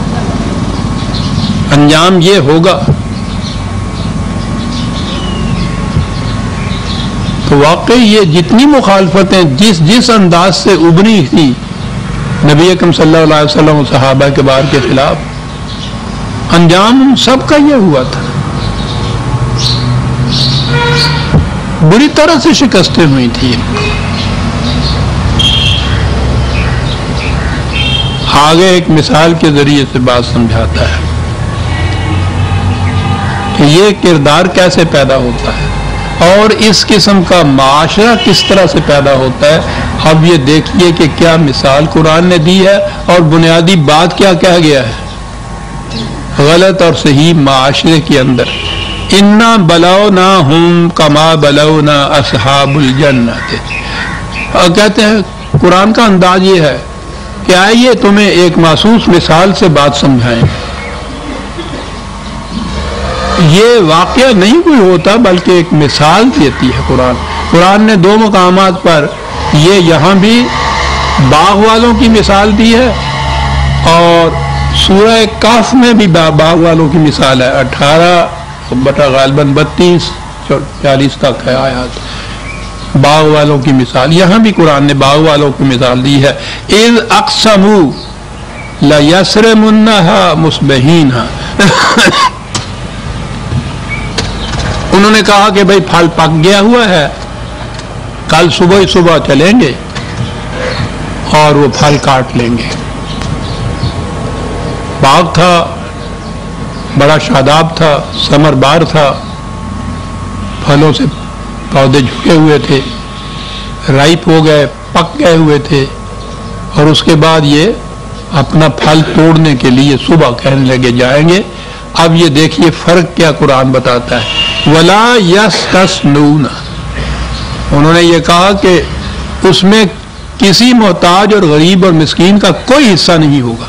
انجام یہ ہوگا. تو واقعی یہ جتنی مخالفتیں جس انداز سے ابھری تھی نبی اکرم صلی اللہ علیہ وسلم و صحابہ کے بار کے خلاف، انجام سب کا یہ ہوا تھا. بری طرح سے شکستیں ہوئی تھی. آگے ایک مثال کے ذریعے سے بات سمجھاتا ہے کہ یہ کردار کیسے پیدا ہوتا ہے اور اس قسم کا معاشرہ کس طرح سے پیدا ہوتا ہے. اب یہ دیکھیے کہ کیا مثال قرآن نے دی ہے اور بنیادی بات کیا کہہ گیا ہے غلط اور صحیح معاشرے کے اندر. اِنَّا بَلَوْنَاهُمْ كَمَا بَلَوْنَا أَصْحَابُ الْجَنَّةِ. اور کہتے ہیں قرآن کا انداز یہ ہے کہ آئیے تمہیں ایک محسوس مثال سے بات سمجھائیں. یہ واقعہ نہیں کوئی ہوتا بلکہ ایک مثال دیتی ہے قرآن. قرآن نے دو مقامات پر یہ یہاں بھی باغ والوں کی مثال دی ہے اور سورہ کہف میں بھی باغ والوں کی مثال ہے. 18 बटा गालबन 32-40 तक है आयत। बाग वालों की मिसाल, यहां भी कुरान ने बाग वालों की मिसाल दी है। इज़ अक़समू ला यसरमुन्नहा मुस्बहीना उन्होंने कहा कि भाई फल पक गया हुआ है, कल सुबह ही सुबह चलेंगे और वो फल काट लेंगे। बाग था, बड़ा शादाब था, समरबार था, फलों से पौधे झुके हुए थे, राइप हो गए, पक गए हुए थे, और उसके बाद ये अपना फल तोड़ने के लिए सुबह कहने लगे जाएंगे। अब ये देखिए फर्क क्या कुरान बताता है। वला यस्तस्नून, उन्होंने ये कहा कि उसमें किसी मोहताज और गरीब और मिस्कीन का कोई हिस्सा नहीं होगा।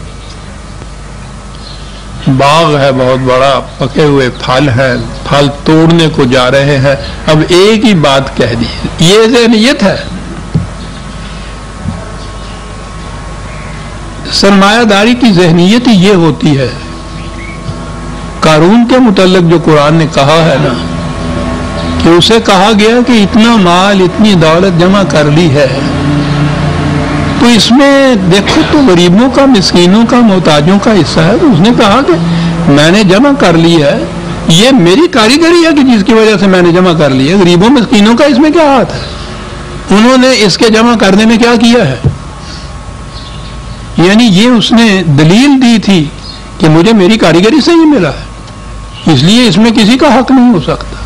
बाग है बहुत बड़ा, पके हुए फल हैं, फल तोड़ने को जा रहे हैं। अब एक ही बात कह दी, ये ज़हनियत है। सरमायादारी की ज़हनियत ही ये होती है। कारून के मुतल्लिक जो कुरान ने कहा है ना, कि उसे कहा गया कि इतना माल, इतनी दौलत जमा कर ली है, तो इसमें देखो तो गरीबों का, मिस्कीनों का, मोहताजों का हिस्सा है। तो उसने कहा कि मैंने जमा कर ली है, ये मेरी कारीगरी है कि जिसकी वजह से मैंने जमा कर ली है, गरीबों मिस्कीनों का इसमें क्या हाथ है? उन्होंने इसके जमा करने में क्या किया है? यानी ये उसने दलील दी थी कि मुझे मेरी कारीगरी से ही मिला है, इसलिए इसमें किसी का हक नहीं हो सकता।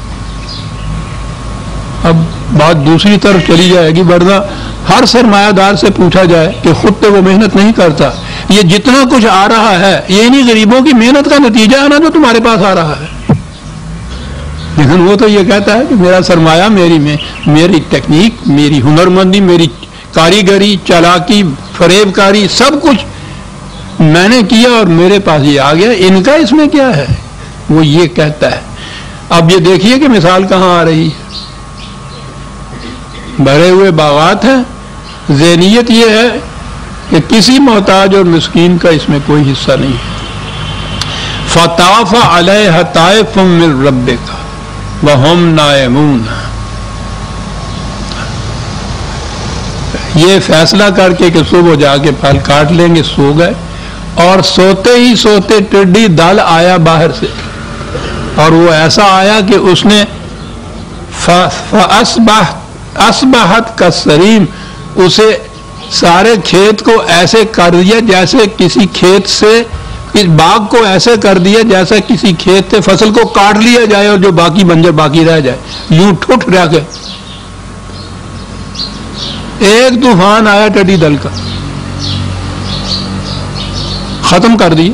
अब बात दूसरी तरफ चली जाएगी, वरना हर सरमायादार से पूछा जाए कि खुद तो वो मेहनत नहीं करता, ये जितना कुछ आ रहा है ये नहीं गरीबों की मेहनत का नतीजा है ना जो तुम्हारे पास आ रहा है। लेकिन वो तो ये कहता है कि मेरा सरमाया, मेरी टेक्निक, मेरी हुनरमंदी, मेरी कारीगरी, चालाकी, फरेबकारी, सब कुछ मैंने किया और मेरे पास ये आ गया, इनका इसमें क्या है? वो ये कहता है। अब ये देखिए कि मिसाल कहाँ आ रही है। भरे हुए बागात हैं, ज़हनियत ये है कि किसी मोहताज और मिस्कीन का इसमें कोई हिस्सा नहीं है। फताफ़ अलैहा ताइफ़ुम मिन रब्बिका व हुम नाइमून, ये फैसला करके कि सुबह जाके फल काट लेंगे, सो गए, और सोते ही सोते टिड्डी दल आया बाहर से, और वो ऐसा आया कि उसने असबाहत कसरीम, उसे सारे खेत को ऐसे कर दिया जैसे किसी खेत से, इस बाग को ऐसे कर दिया जैसे किसी खेत से फसल को काट लिया जाए और जो बाकी बंजर बाकी रह जाए, यूं ठुठ रह के। एक तूफान आया टिड्डी दल का, खत्म कर दिए।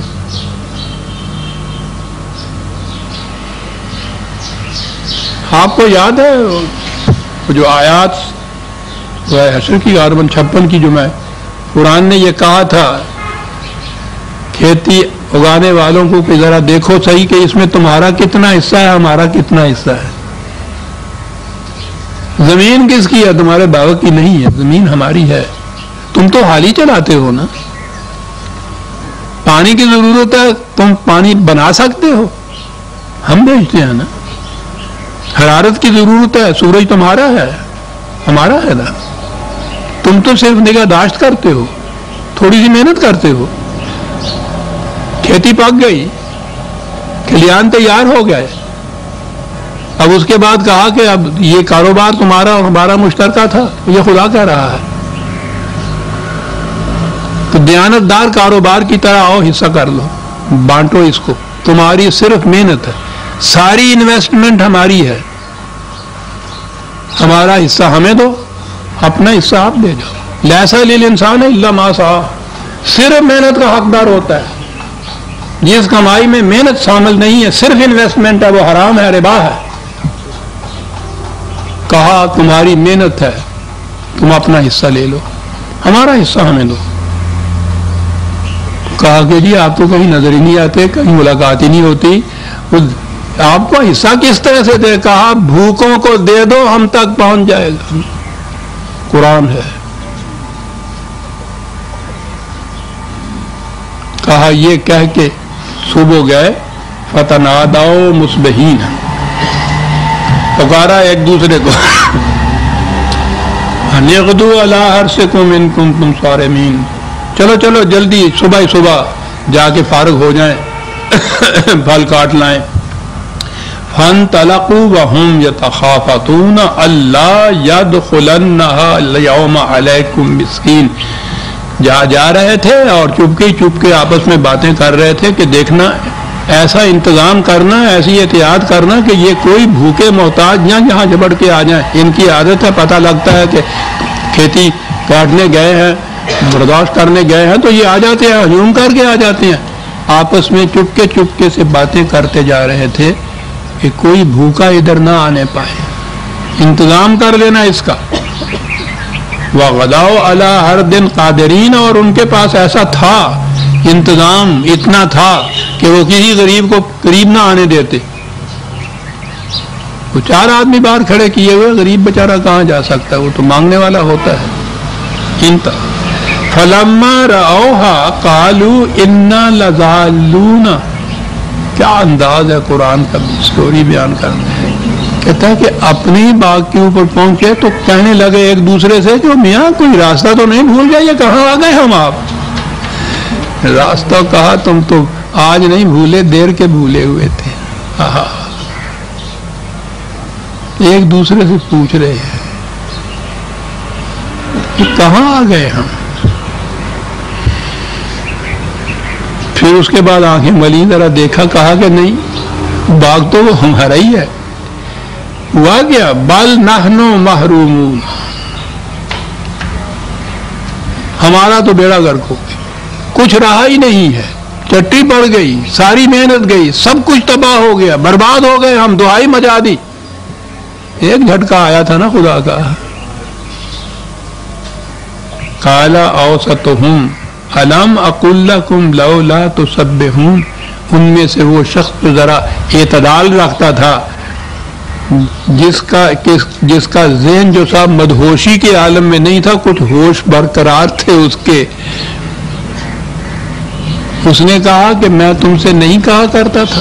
आपको याद है जो आयात हशर की गारबन 56 की, जो मैं कुरान ने ये कहा था खेती उगाने वालों को कि जरा देखो सही कि इसमें तुम्हारा कितना हिस्सा है, हमारा कितना हिस्सा है। जमीन किसकी है? तुम्हारे बाबा की नहीं है, जमीन हमारी है। तुम तो हाल ही चलाते हो ना। पानी की जरूरत है, तुम पानी बना सकते हो, हम भेजते हैं ना। हरारत की जरूरत है, सूरज तुम्हारा है, हमारा है ना। तुम तो सिर्फ निगाहदाश्त करते हो, थोड़ी सी मेहनत करते हो। खेती पक गई, खलियान तैयार हो गए, अब उसके बाद कहा कि अब ये कारोबार तुम्हारा और हमारा मुश्तरका था, ये खुदा कह रहा है। तो दयानतदार कारोबार की तरह आओ, हिस्सा कर लो, बांटो इसको, तुम्हारी सिर्फ मेहनत है, सारी इन्वेस्टमेंट हमारी है, हमारा हिस्सा हमें दो, अपना हिस्सा आप दे जाओ। लैसा लिल इंसान है इल्ला मा सा, सिर्फ मेहनत का हकदार होता है। जिस कमाई में मेहनत शामिल नहीं है, सिर्फ इन्वेस्टमेंट है, वो हराम है, रिबा है। कहा तुम्हारी मेहनत है, तुम अपना हिस्सा ले लो, हमारा हिस्सा हमें दो। कहा कि जी आप तो कहीं नजर ही नहीं आते, कहीं मुलाकात ही नहीं होती, आपको हिस्सा किस तरह से दे? कहा भूखों को दे दो, हम तक पहुंच जाएगा। कुरान है। कहा ये कह के सुबह गए فتنادوا مصبحین، پکارا ایک دوسرے کو، ان اغدوا علی حرثکم ان کنتم صارمین، چلو چلو جلدی صبح ہی صبح جا کے فارغ ہو جائیں، پھل کاٹ لائیں۔ فانطلقوا وهم يتخافتون الا يدخلنها اليوم عليكم مسكين، جا رہے تھے اور چپکے آپس میں باتیں کر رہے تھے کہ دیکھنا ایسا انتظام کرنا، ایسی احتیاط کرنا کہ یہ کوئی بھوکے محتاج نہ یہاں جبڑ کے آ جائیں۔ ان کی عادت ہے، پتہ لگتا ہے کہ کھیتی کاٹنے گئے ہیں، برداشت کرنے گئے ہیں تو یہ آ جاتے ہیں، ہجوم کر کے آ جاتے ہیں۔ آپس میں چپکے سے باتیں کرتے جا رہے تھے کہ کوئی بھوکا ادھر نہ آنے پائے، انتظام کر لینا اس کا۔ وَغَدَوْا عَلَىٰ حَرْدٍ قَادِرِينَ، اور ان کے پاس ایسا تھا انتظام، اتنا تھا کہ وہ کسی غریب کو قریب نہ آنے دیتے۔ وہ 4 آدمی باہر کھڑے کیے ہوئے، غریب بیچارہ کہاں جا سکتا ہے، وہ تو مانگنے والا ہوتا ہے۔ فَلَمَّا رَأَوْهَا قَالُوا إِنَّا لَضَالُّونَ، کیا انداز ہے قرآن کا سٹوری بیان کرنا ہے۔ کہتا ہے کہ اپنی باغ کے اوپر پہنچے تو کہنے لگے ایک دوسرے سے کہ میاں کوئی راستہ تو نہیں بھول گیا، یہ کہاں آ گئے ہم آپ؟ راستہ کہا تم تو آج نہیں بھولے، دیر کے بھولے ہوئے تھے۔ ایک دوسرے سے پوچھ رہے ہیں کہ کہاں آ گئے ہم؟ پھر اس کے بعد آنکھیں ملی، ذرا دیکھا، کہا کہ نہیں، باغ تو وہ ہمارا ہی ہے۔ ہوا کیا؟ بل نحن محرومون، ہمارا تو بیڑا غرق ہو گیا، کچھ رہا ہی نہیں ہے، چٹی پڑ گئی، ساری محنت گئی، سب کچھ تباہ ہو گیا، برباد ہو گئے ہم، دہائی مچا دی۔ ایک جھٹکا آیا تھا نا خدا کا۔ قال اوسطهم الم اقل لکم لولا تسبحون، ان میں سے وہ شخص جو ذرا اعتدال رکھتا تھا، جس کا ذہن جو صاحب مدہوشی کے عالم میں نہیں تھا، کچھ ہوش برقرار تھے اس کے، اس نے کہا کہ میں تم سے نہیں کہا کرتا تھا۔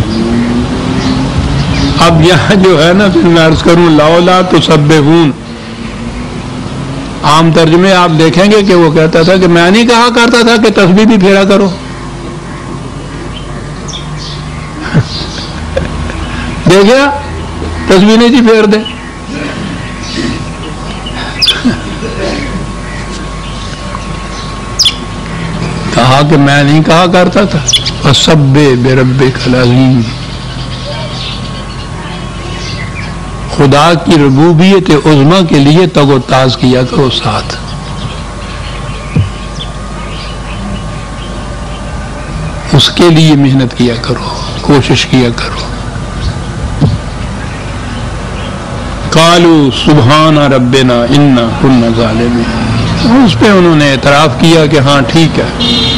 اب یہاں جو ہے نا، پھر میں عرض کروں لولا تسبحون، عام ترجمے آپ دیکھیں گے کہ وہ کہتا تھا کہ میں نہیں کہا کرتا تھا کہ تسبیح بھی پھیرا کرو۔ دیکھا، تسبیح نہیں جی پھیر دے۔ کہا کہ میں نہیں کہا کرتا تھا۔ فَسَبِّحْ بِرَبِّكَ الْعَظِيمِ، خدا کی ربوبیت عظمیٰ کے لیے تگ و تاز کیا کرو، ساتھ اس کے لیے محنت کیا کرو، کوشش کیا کرو۔ قالوا سبحان ربنا انا كنا ظالمین، اس پہ انہوں نے اعتراف کیا کہ ہاں ٹھیک ہے،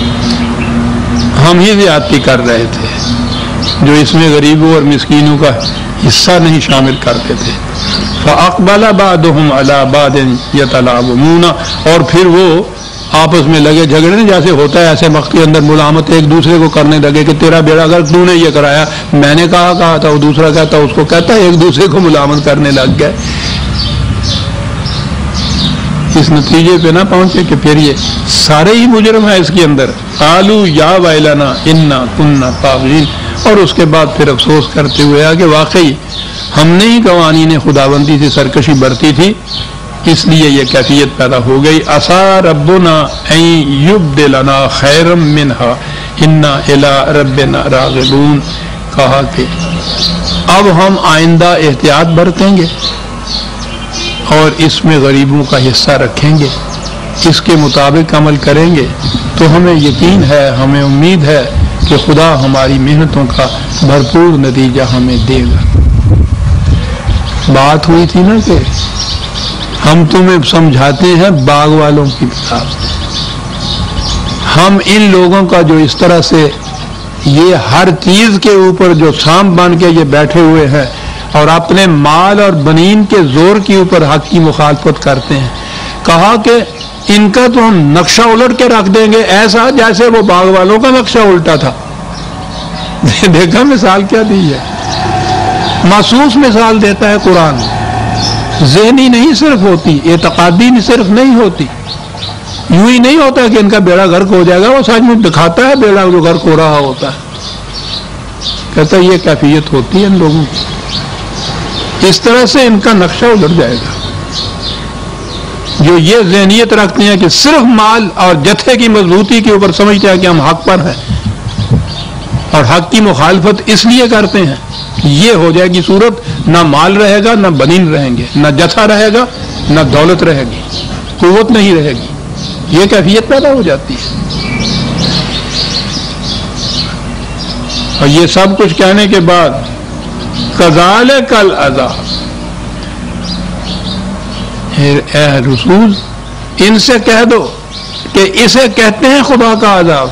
ہم ہی زیادتی کر رہے تھے، جو اس میں غریبوں اور مسکینوں کا حصہ نہیں شامل کرتے تھے۔ فَأَقْبَلَ بَعْضُهُمْ عَلَى بَعْضٍ يَتَلَاوَمُونَ، اور پھر وہ آپس میں لگے جھگڑنے، جیسے ہوتا ہے ایسے وقت کے اندر ملامت ایک دوسرے کو کرنے لگے کہ تیرا بیڑا غرق تو نے یہ کرایا، میں نے کہا تھا، وہ دوسرا کہتا اس کو کہتا، ایک دوسرے کو ملامت کرنے لگ گئے۔ اس نتیجے پہ نہ پہنچے کہ پھر یہ سارے ہی مجرم ہیں اس کے اندر۔ قالوا یا ویلنا انا کنا طاغین، اور اس کے بعد پھر افسوس کرتے ہوئے کہ واقعی ہم نے ہی قوانین خداوندی سے سرکشی برتی تھی، اس لیے یہ کیفیت پیدا ہو گئی۔ عسى ربنا ان یبدلنا خیرا منها انا الى ربنا راغبون، کہا کہ اب ہم آئندہ احتیاط برتیں گے اور اس میں غریبوں کا حصہ رکھیں گے، اس کے مطابق عمل کریں گے، تو ہمیں یقین ہے، ہمیں امید ہے کہ خدا ہماری محنتوں کا بھرپور نتیجہ ہمیں دے گا۔ بات ہوئی تھی نا کہ ہم تمہیں سمجھاتے ہیں باغ والوں کی کتاب سے، ہم ان لوگوں کا جو اس طرح سے یہ ہر چیز کے اوپر جو سانپ بن کے یہ بیٹھے ہوئے ہیں اور اپنے مال اور بنین کے زور کے اوپر حق کی مخالفت کرتے ہیں، کہا کہ ان کا تو ہم نقشہ الٹ کے رکھ دیں گے، ایسا جیسے وہ باغ والوں کا نقشہ الٹا تھا۔ دیکھا مثال کیا دی ہے؟ محسوس مثال دیتا ہے قرآن، ذہنی نہیں صرف ہوتی، اعتقادی صرف نہیں ہوتی. یوں ہی نہیں ہوتا کہ ان کا بیڑا غرق ہو جائے گا، وہ سچ میں دکھاتا ہے بیڑا جو غرق ہو رہا ہوتا ہے. کہتا ہے یہ کیفیت ہوتی ہے ان لوگوں کی، اس طرح سے ان کا نقشہ ادھر جائے گا. جو یہ ذہنیت رکھتے ہیں کہ صرف مال اور جتھے کی مضبوطی کے اوپر سمجھتے ہیں کہ ہم حق پر ہیں اور حق کی مخالفت اس لیے کرتے ہیں، یہ ہو جائے گی صورت. نہ مال رہے گا، نہ بنین رہیں گے، نہ جتھا رہے گا، نہ دولت رہے گی، قوت نہیں رہے گی. یہ کیفیت پیدا ہو جاتی ہے. اور یہ سب کچھ کہنے کے بعد کذالک العذاب، اے رسول ان سے کہہ دو کہ اسے کہتے ہیں خدا کا عذاب.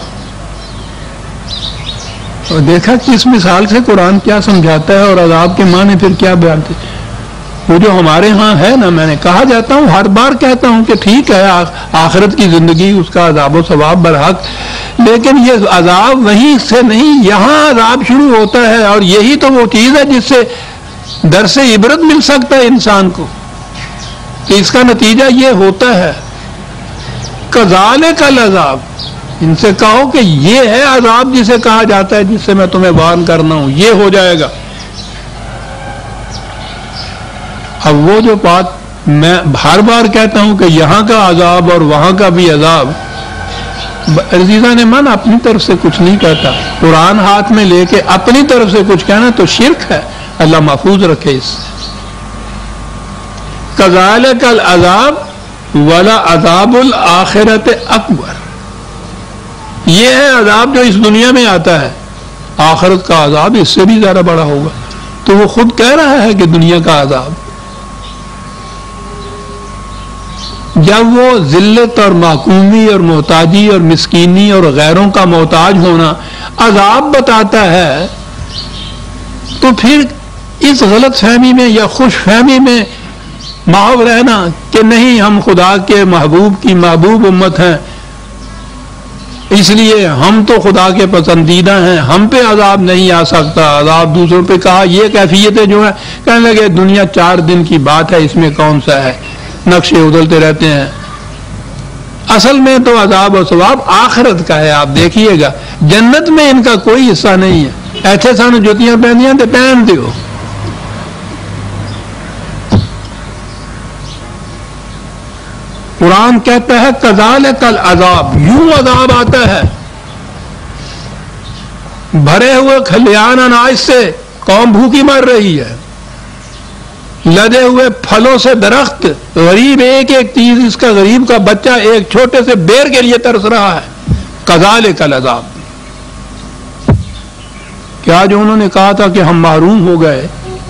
اور دیکھا کس مثال سے قرآن کیا سمجھاتا ہے اور عذاب کے معنی پھر کیا بیان تھے. وہ جو ہمارے ہاں ہے نا، میں نے کہا جاتا ہوں، ہر بار کہتا ہوں کہ ٹھیک ہے آخرت کی زندگی، اس کا عذاب و ثواب برحق، لیکن یہ عذاب وہیں سے نہیں، یہاں عذاب شروع ہوتا ہے. اور یہی تو وہ چیز ہے جس سے درس عبرت مل سکتا ہے انسان کو، کہ اس کا نتیجہ یہ ہوتا ہے. کذالک العذاب، ان سے کہو کہ یہ ہے عذاب جسے کہا جاتا ہے، جس سے میں تمہیں وارن کرنا ہوں، یہ ہو جائے گا. اب وہ جو بات میں ہر بار کہتا ہوں کہ یہاں کا عذاب اور وہاں کا بھی عذاب، عزیزہ نے من اپنی طرف سے کچھ نہیں کہتا. قرآن ہاتھ میں لے کے اپنی طرف سے کچھ کہنا تو شرک ہے، اللہ محفوظ رکھے اس سے. کذالک العذاب ولعذاب الآخرۃ اکبر، یہ ہے عذاب جو اس دنیا میں آتا ہے، آخرت کا عذاب اس سے بھی زیادہ بڑا ہوگا. تو وہ خود کہہ رہا ہے کہ دنیا کا عذاب، جب وہ ذلت اور محکومی اور محتاجی اور مسکینی اور غیروں کا محتاج ہونا عذاب بتاتا ہے، تو پھر اس غلط فہمی میں یا خوش فہمی میں محو رہنا کہ نہیں ہم خدا کے محبوب کی محبوب امت ہیں، اس لیے ہم تو خدا کے پسندیدہ ہیں، ہم پہ عذاب نہیں آ سکتا، عذاب دوسروں پہ. کہا یہ کیفیتیں جو ہیں، کہنے لگے دنیا 4 دن کی بات ہے، اس میں کون سا ہے، نقشے ادلتے رہتے ہیں. اصل میں تو عذاب و ثواب آخرت کا ہے. آپ دیکھیے گا جنت میں ان کا کوئی حصہ نہیں ہے. ایتھے سانو جوتیاں پہنیاں تے پہن دیو. قرآن کہتا ہے کذالک العذاب، یوں عذاب آتا ہے. بھرے ہوئے کھلیان اناج سے قوم بھوکی مر رہی ہے، لدے ہوئے پھلوں سے درخت، غریب ایک ایک چیز، اس کا غریب کا بچہ ایک چھوٹے سے بیر کے لیے ترس رہا ہے. کذالک العذاب، کیا جو انہوں نے کہا تھا کہ ہم محروم ہو گئے،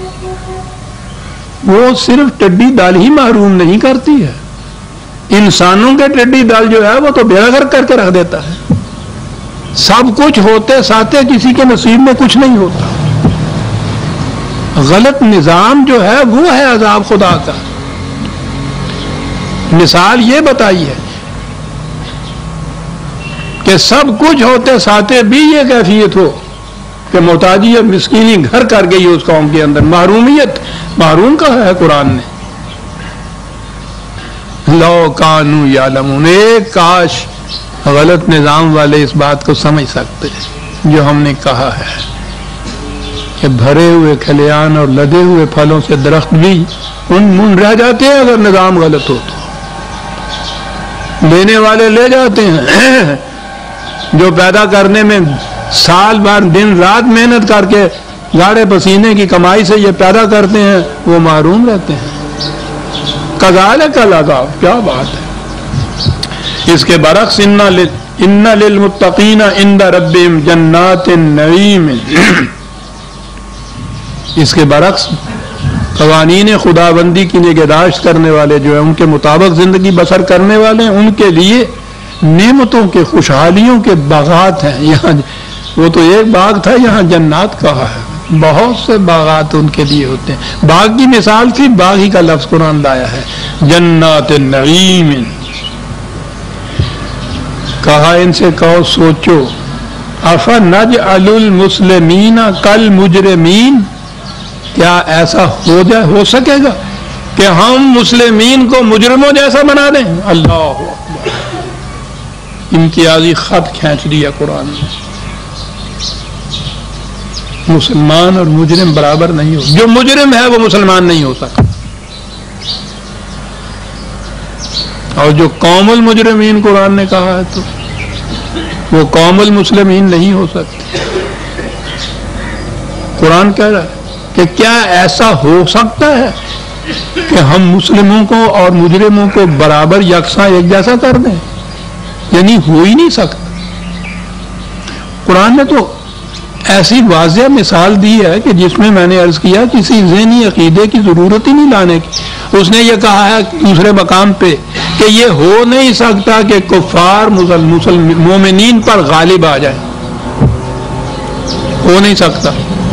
وہ صرف ٹڈی دال ہی محروم نہیں کرتی ہے. انسانوں کے ٹڈی دال جو ہے وہ تو بیڑا غرق کر کے رکھ دیتا ہے. سب کچھ ہوتے ساتھ کسی کے نصیب میں کچھ نہیں ہوتا. غلط نظام جو ہے وہ ہے عذاب خدا کا. مثال یہ بتائی ہے کہ سب کچھ ہوتے ساتھ بھی یہ کیفیت ہو کہ محتاجی اور مسکینی گھر کر گئی اس قوم کے اندر. محرومیت، محروم کہا ہے قرآن نے. لو کانوا یعلمون، ایک کاش غلط نظام والے اس بات کو سمجھ سکتے جو ہم نے کہا ہے کہ بھرے ہوئے کھلیان اور لدے ہوئے پھلوں سے درخت بھی ان رہ جاتے ہیں اگر نظام غلط ہو تو. لینے والے لے جاتے ہیں، جو پیدا کرنے میں سال بھر دن رات محنت کر کے گاڑے پسینے کی کمائی سے یہ پیدا کرتے ہیں، وہ محروم رہتے ہیں. کذالک العذاب، کیا بات ہے. اس کے برعکس ان للمتقین عند ربہم جنات النعیم، اس کے برعکس قوانین خداوندی کی نگہداشت کرنے والے جو ہیں، ان کے مطابق زندگی بسر کرنے والے ہیں، ان کے لیے نعمتوں کے خوشحالیوں کے باغات ہیں. یہاں وہ تو ایک باغ تھا، یہاں جنات کہا ہے. بہت سے باغات ان کے لیے ہوتے ہیں. باغ کی مثال تھی، باغ ہی کا لفظ قرآن لایا ہے. جنات النعیم، کہا ان سے کہو سوچو افنجعل المسلمین کالمجرمین، کیا ایسا ہو سکے گا کہ ہم مسلمین کو مجرموں جیسا بنا دیں؟ اللہ اکبر، امتیازی خط کھینچ دیا قرآن نے. مسلمان اور مجرم برابر نہیں ہو، جو مجرم ہے وہ مسلمان نہیں ہو سکتا، اور جو قوم المجرمین قرآن نے کہا ہے تو وہ قوم المسلمین نہیں ہو سکتی. قرآن کہہ رہا ہے کہ کیا ایسا ہو سکتا ہے کہ ہم مسلموں کو اور مجرموں کو برابر یکساں ایک جیسا کر دیں؟ یعنی ہو ہی نہیں سکتا. قرآن نے تو ایسی واضح مثال دی ہے کہ جس میں نے عرض کیا کسی ذہنی عقیدے کی ضرورت ہی نہیں لانے کی. اس نے یہ کہا ہے دوسرے مقام پہ کہ یہ ہو نہیں سکتا کہ کفار مومنین پر غالب آ جائیں، ہو نہیں سکتا.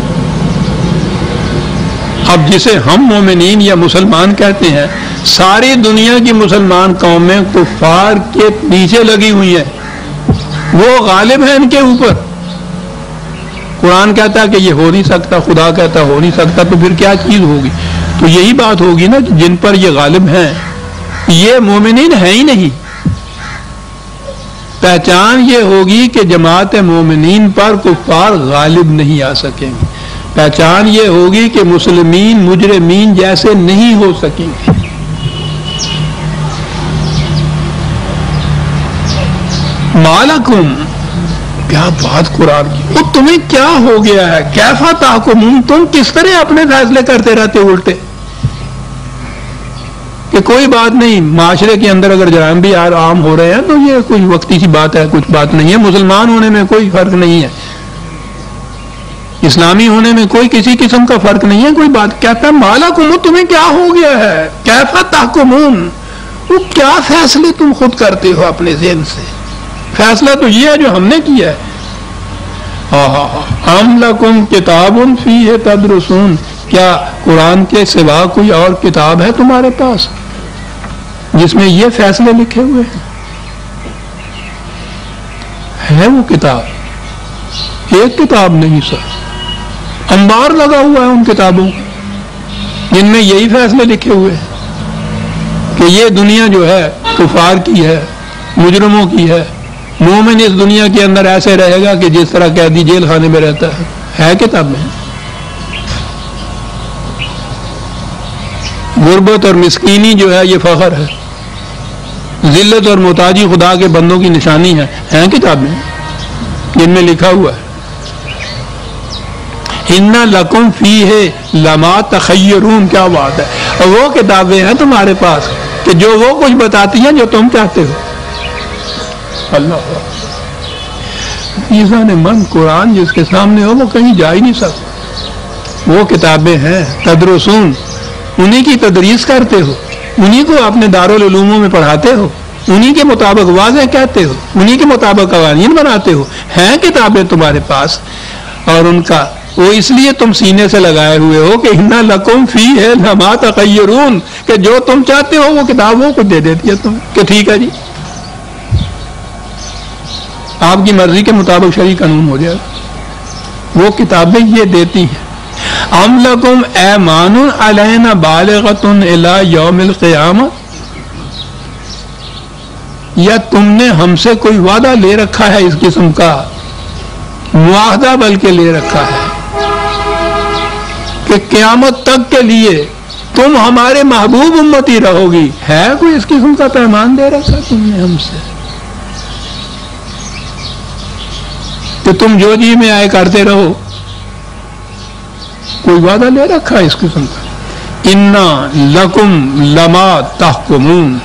اب جسے ہم مومنین یا مسلمان کہتے ہیں، ساری دنیا کی مسلمان قومیں کفار کے پیچھے لگی ہوئی ہیں، وہ غالب ہیں ان کے اوپر. قرآن کہتا ہے کہ یہ ہو نہیں سکتا، خدا کہتا ہو نہیں سکتا، تو پھر کیا چیز ہوگی؟ تو یہی بات ہوگی نا کہ جن پر یہ غالب ہیں یہ مومنین ہیں ہی نہیں. پہچان یہ ہوگی کہ جماعت مومنین پر کفار غالب نہیں آ سکیں گے. پہچان یہ ہوگی کہ مسلمین مجرمین جیسے نہیں ہو سکیں گے. مالکم، کیا بات قرآن کی، وہ تمہیں کیا ہو گیا ہے؟ کیفا تحکمون، تم کس طرح اپنے فیصلے کرتے رہتے الٹے، کہ کوئی بات نہیں، معاشرے کے اندر اگر جرائم بھی عام ہو رہے ہیں تو یہ کوئی وقتی سی بات ہے، کچھ بات نہیں ہے، مسلمان ہونے میں کوئی فرق نہیں ہے، اسلامی ہونے میں کوئی کسی قسم کا فرق نہیں ہے، کوئی بات. کہتا ہے مالکم، تمہیں کیا ہو گیا ہے؟ کیفا تحکمون، وہ کیا فیصلے تم خود کرتے ہو اپنے ذہن سے؟ فیصلہ تو یہ ہے جو ہم نے کیا ہے. ام لکم کتاب فیہ تدرسون، کیا قرآن کے سوا کوئی اور کتاب ہے تمہارے پاس جس میں یہ فیصلے لکھے ہوئے ہیں؟ ہے وہ کتاب؟ ایک کتاب نہیں سر، انبار لگا ہوا ہے ان کتابوں جن میں یہی فیصلے لکھے ہوئے ہیں کہ یہ دنیا جو ہے کفار کی ہے، مجرموں کی ہے، مومن اس دنیا کے اندر ایسے رہے گا کہ جس طرح قیدی جیل خانے میں رہتا ہے کتاب میں. غربت اور مسکینی جو ہے یہ فخر ہے، ذلت اور محتاجی خدا کے بندوں کی نشانی ہے کتاب میں جن میں لکھا ہوا ہے. ان لکم فیہ لما تخیرون، کیا بات ہے. اور وہ کتابیں ہیں تمہارے پاس کہ جو وہ کچھ بتاتی ہیں جو تم چاہتے ہو. اللہ ایزان من، قرآن جس کے سامنے ہو وہ کہیں جا ہی نہیں سکتا. وہ کتابیں ہیں تدرسون، انہی کی تدریس کرتے ہو، انہی کو اپنے دارالعلوموں میں پڑھاتے ہو، انہی کے مطابق واضح کہتے ہو، انہی کے مطابق قوانین بناتے ہو. ہیں کتابیں تمہارے پاس، اور ان کا وہ اس لیے تم سینے سے لگائے ہوئے ہو کہ ان لکم فیہ لما تخیرون، کہ جو تم چاہتے ہو وہ کتاب وہ کچھ دے دیتی ہے تمہیں کہ ٹھیک ہے جی آپ کی مرضی کے مطابق شرعی قانون ہو جائے. وہ کتابیں یہ دیتی ہیں. ام لکم ایمان علینا بالغۃ الی یوم القیامہ، یا تم نے ہم سے کوئی وعدہ لے رکھا ہے اس قسم کا، معاہدہ بلکہ لے رکھا ہے کہ قیامت تک کے لیے تم ہمارے محبوب امتی رہو گی. ہے کوئی اس قسم کا پیمان دے رکھا تم نے ہم سے کہ تم جو جی میں آئے کرتے رہو؟ کوئی وعدہ لے رکھا ہے اس قسم کا؟ انا لکم لما تحکمون،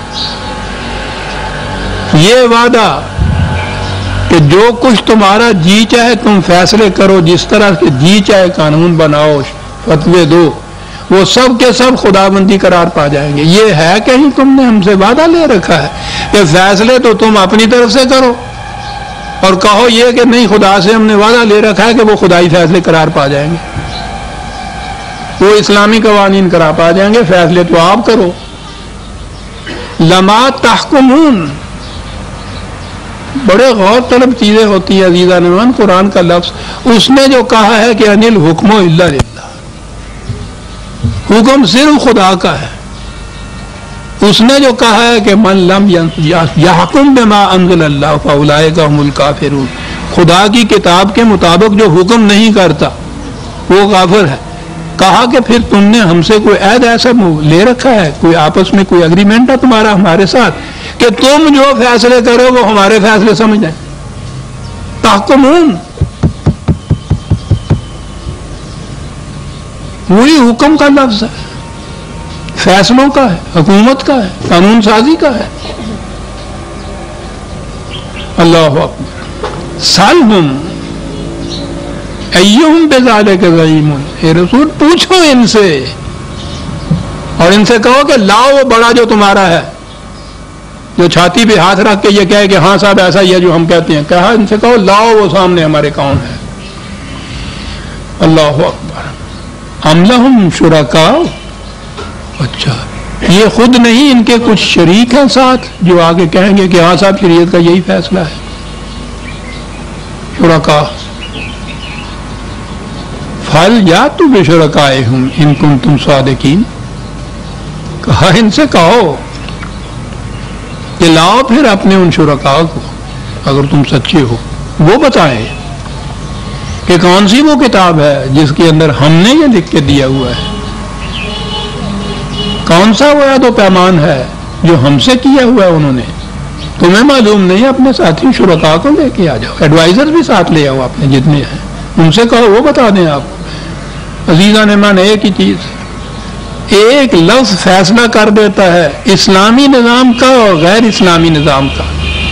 یہ وعدہ کہ جو کچھ تمہارا جی چاہے تم فیصلے کرو، جس طرح کے جی چاہے قانون بناؤ، فتوے دو، وہ سب کے سب خدا بندی قرار پا جائیں گے. یہ ہے کہیں تم نے ہم سے وعدہ لے رکھا ہے کہ فیصلے تو تم اپنی طرف سے کرو، اور کہو یہ کہ نہیں خدا سے ہم نے وعدہ لے رکھا ہے کہ وہ خدائی فیصلے قرار پا جائیں گے، وہ اسلامی قوانین قرار پا جائیں گے، فیصلے تو آپ کرو. لما تحکمون، بڑے غور طلب چیزیں ہوتی ہیں عزیزان ایمان. قرآن کا لفظ اس نے جو کہا ہے کہ انل حکم الا للہ، حکم صرف خدا کا ہے. اس نے جو کہا ہے کہ من لم یحکم بما انزل اللہ فاولئک هم الکافرون، خدا کی کتاب کے مطابق جو حکم نہیں کرتا وہ کافر ہے. کہا کہ پھر تم نے ہم سے کوئی عہد ایسا لے رکھا ہے، کوئی آپس میں کوئی اگریمنٹ ہے تمہارا ہمارے ساتھ کہ تم جو فیصلے کرو وہ ہمارے فیصلے سمجھ جائیں. تحکمون وہی حکم کا لفظ ہے، فیصلوں کا ہے، حکومت کا ہے، قانون سازی کا ہے. اللہ اکبر. سالہم ایہم بذالک زعیم، اے رسول پوچھو ان سے اور ان سے کہو کہ لاؤ وہ بڑا جو تمہارا ہے، جو چھاتی پہ ہاتھ رکھ کے یہ کہے کہ ہاں صاحب ایسا ہی ہے جو ہم کہتے ہیں. کہا ان سے کہو لاؤ وہ سامنے ہمارے کون ہے. اللہ اکبر. ام لہم شرکاء، اچھا یہ خود نہیں، ان کے کچھ شریک ہیں ساتھ جو آگے کہیں گے کہ ہاں صاحب شریعت کا یہی فیصلہ ہے. شرکاء فَلْيَأْتُوا بِشُرَكَائِهُمْ إِن كُنتُمْ صَادِقِينَ. کہا ان سے کہو کہ لاؤ پھر اپنے ان شرکاء کو اگر تم سچے ہو، وہ بتائیں کہ کون سی وہ کتاب ہے جس کے اندر ہم نے یہ لکھ کے دیا ہوا ہے، کون سا وہ عہد و پیمان ہے جو ہم سے کیا ہوا ہے انہوں نے. تمہیں معلوم نہیں، اپنے ساتھی شرکاء کو لے کے آ جاؤ، ایڈوائزر بھی ساتھ لے آؤ اپنے جتنے ہیں، ان سے کہو وہ بتا دیں آپ. عزیزان ایمان ایک ہی چیز، ایک لفظ فیصلہ کر دیتا ہے اسلامی نظام کا اور غیر اسلامی نظام کا.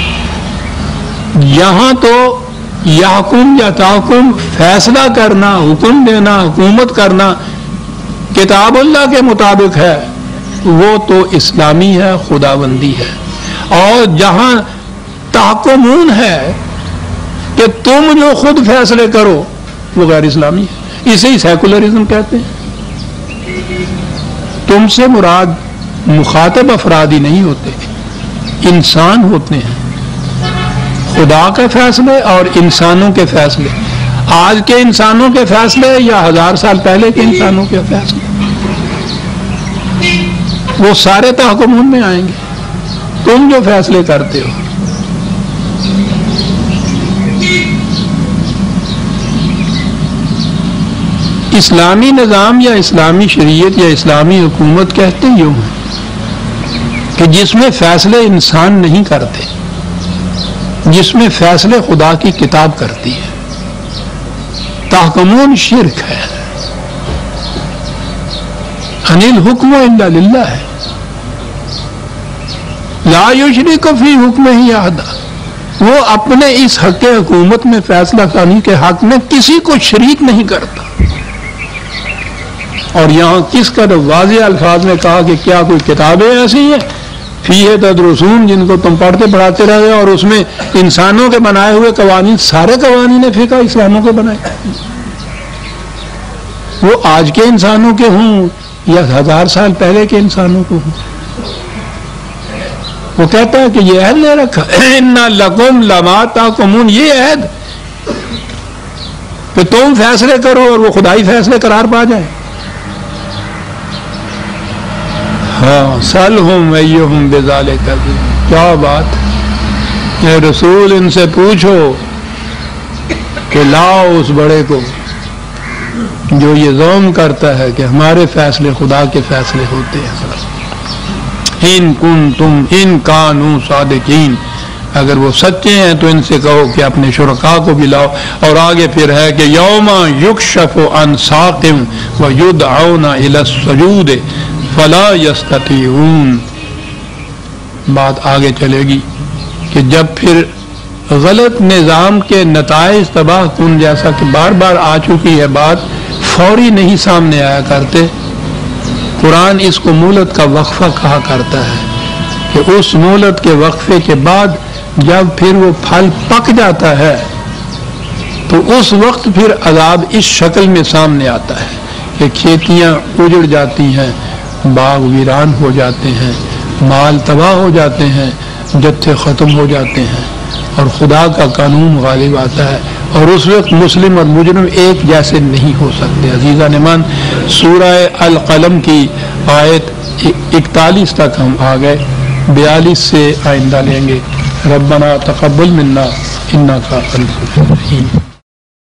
یہاں تو یحکم یا تحکم فیصلہ کرنا، حکم دینا، حکومت کرنا کتاب اللہ کے مطابق ہے، وہ تو اسلامی ہے، خداوندی ہے. اور جہاں تحکمون ہے کہ تم جو خود فیصلے کرو، وہ غیر اسلامی ہے. اسے ہی سیکولرزم کہتے ہیں. تم سے مراد مخاطب افراد ہی نہیں ہوتے، انسان ہوتے ہیں. خدا کے فیصلے اور انسانوں کے فیصلے، آج کے انسانوں کے فیصلے یا 1000 سال پہلے کے انسانوں کے فیصلے، وہ سارے تحکمون میں آئیں گے. تم جو فیصلے کرتے ہو. اسلامی نظام یا اسلامی شریعت یا اسلامی حکومت کہتے یوں ہیں کہ جس میں فیصلے انسان نہیں کرتے، جس میں فیصلے خدا کی کتاب کرتی ہے. تحکمون شرک ہے، انل حکم الا للہ ہے. لا یشرک فی حکمہ احدا، وہ اپنے اس حق حکومت میں فیصلہ کرنے کے حق میں کسی کو شریک نہیں کرتا. اور یہاں کس قدر واضح الفاظ میں کہا کہ کیا کوئی کتابیں ایسی ہیں فیہ تدرسون جن کو تم پڑھتے پڑھاتے رہے اور اس میں انسانوں کے بنائے ہوئے قوانین، سارے قوانین فقہ اسلاموں کے بنائے، وہ آج کے انسانوں کے ہوں یا 1000 سال پہلے کے انسانوں کو ہوں. وہ کہتا ہے کہ یہ عہد لے رکھا اِنَّ لَكُمْ لَمَا تَحْكُمُونَ، یہ عہد کہ تم فیصلے کرو اور وہ خدائی فیصلے قرار پا جائیں. ہاں سَلْهُمْ أَيُّهُمْ بِذَلِكَ، کیا بات. اے رسول ان سے پوچھو کہ لاؤ اس بڑے کو جو یہ زعم کرتا ہے کہ ہمارے فیصلے خدا کے فیصلے ہوتے ہیں. ان کنتم ان کانوا صادقین، اگر وہ سچے ہیں تو ان سے کہو کہ اپنے شرکاء کو بھی لاؤ. اور آگے پھر ہے کہ یوم یکشف عن ساق ویدعون الی السجود فلا یستطیعون. بات آگے چلے گی کہ جب پھر غلط نظام کے نتائج تباہ کن، جیسا کہ بار بار آ چکی ہے بات، فوری نہیں سامنے آیا کرتے. قرآن اس کو مہلت کا وقفہ کہا کرتا ہے کہ اس مہلت کے وقفے کے بعد جب پھر وہ پھل پک جاتا ہے تو اس وقت پھر عذاب اس شکل میں سامنے آتا ہے کہ کھیتیاں اجڑ جاتی ہیں، باغ ویران ہو جاتے ہیں، مال تباہ ہو جاتے ہیں، جتھے ختم ہو جاتے ہیں. اور خدا کا قانون غالب آتا ہے، اور اس وقت مسلم اور مجرم ایک جیسے نہیں ہو سکتے۔ عزیزان ایمان، سورہ القلم کی آیت 41 تک ہم آ گئے، 42 سے آئندہ لیں گے۔ ربنا تقبل منا انک انت السمیع العلیم۔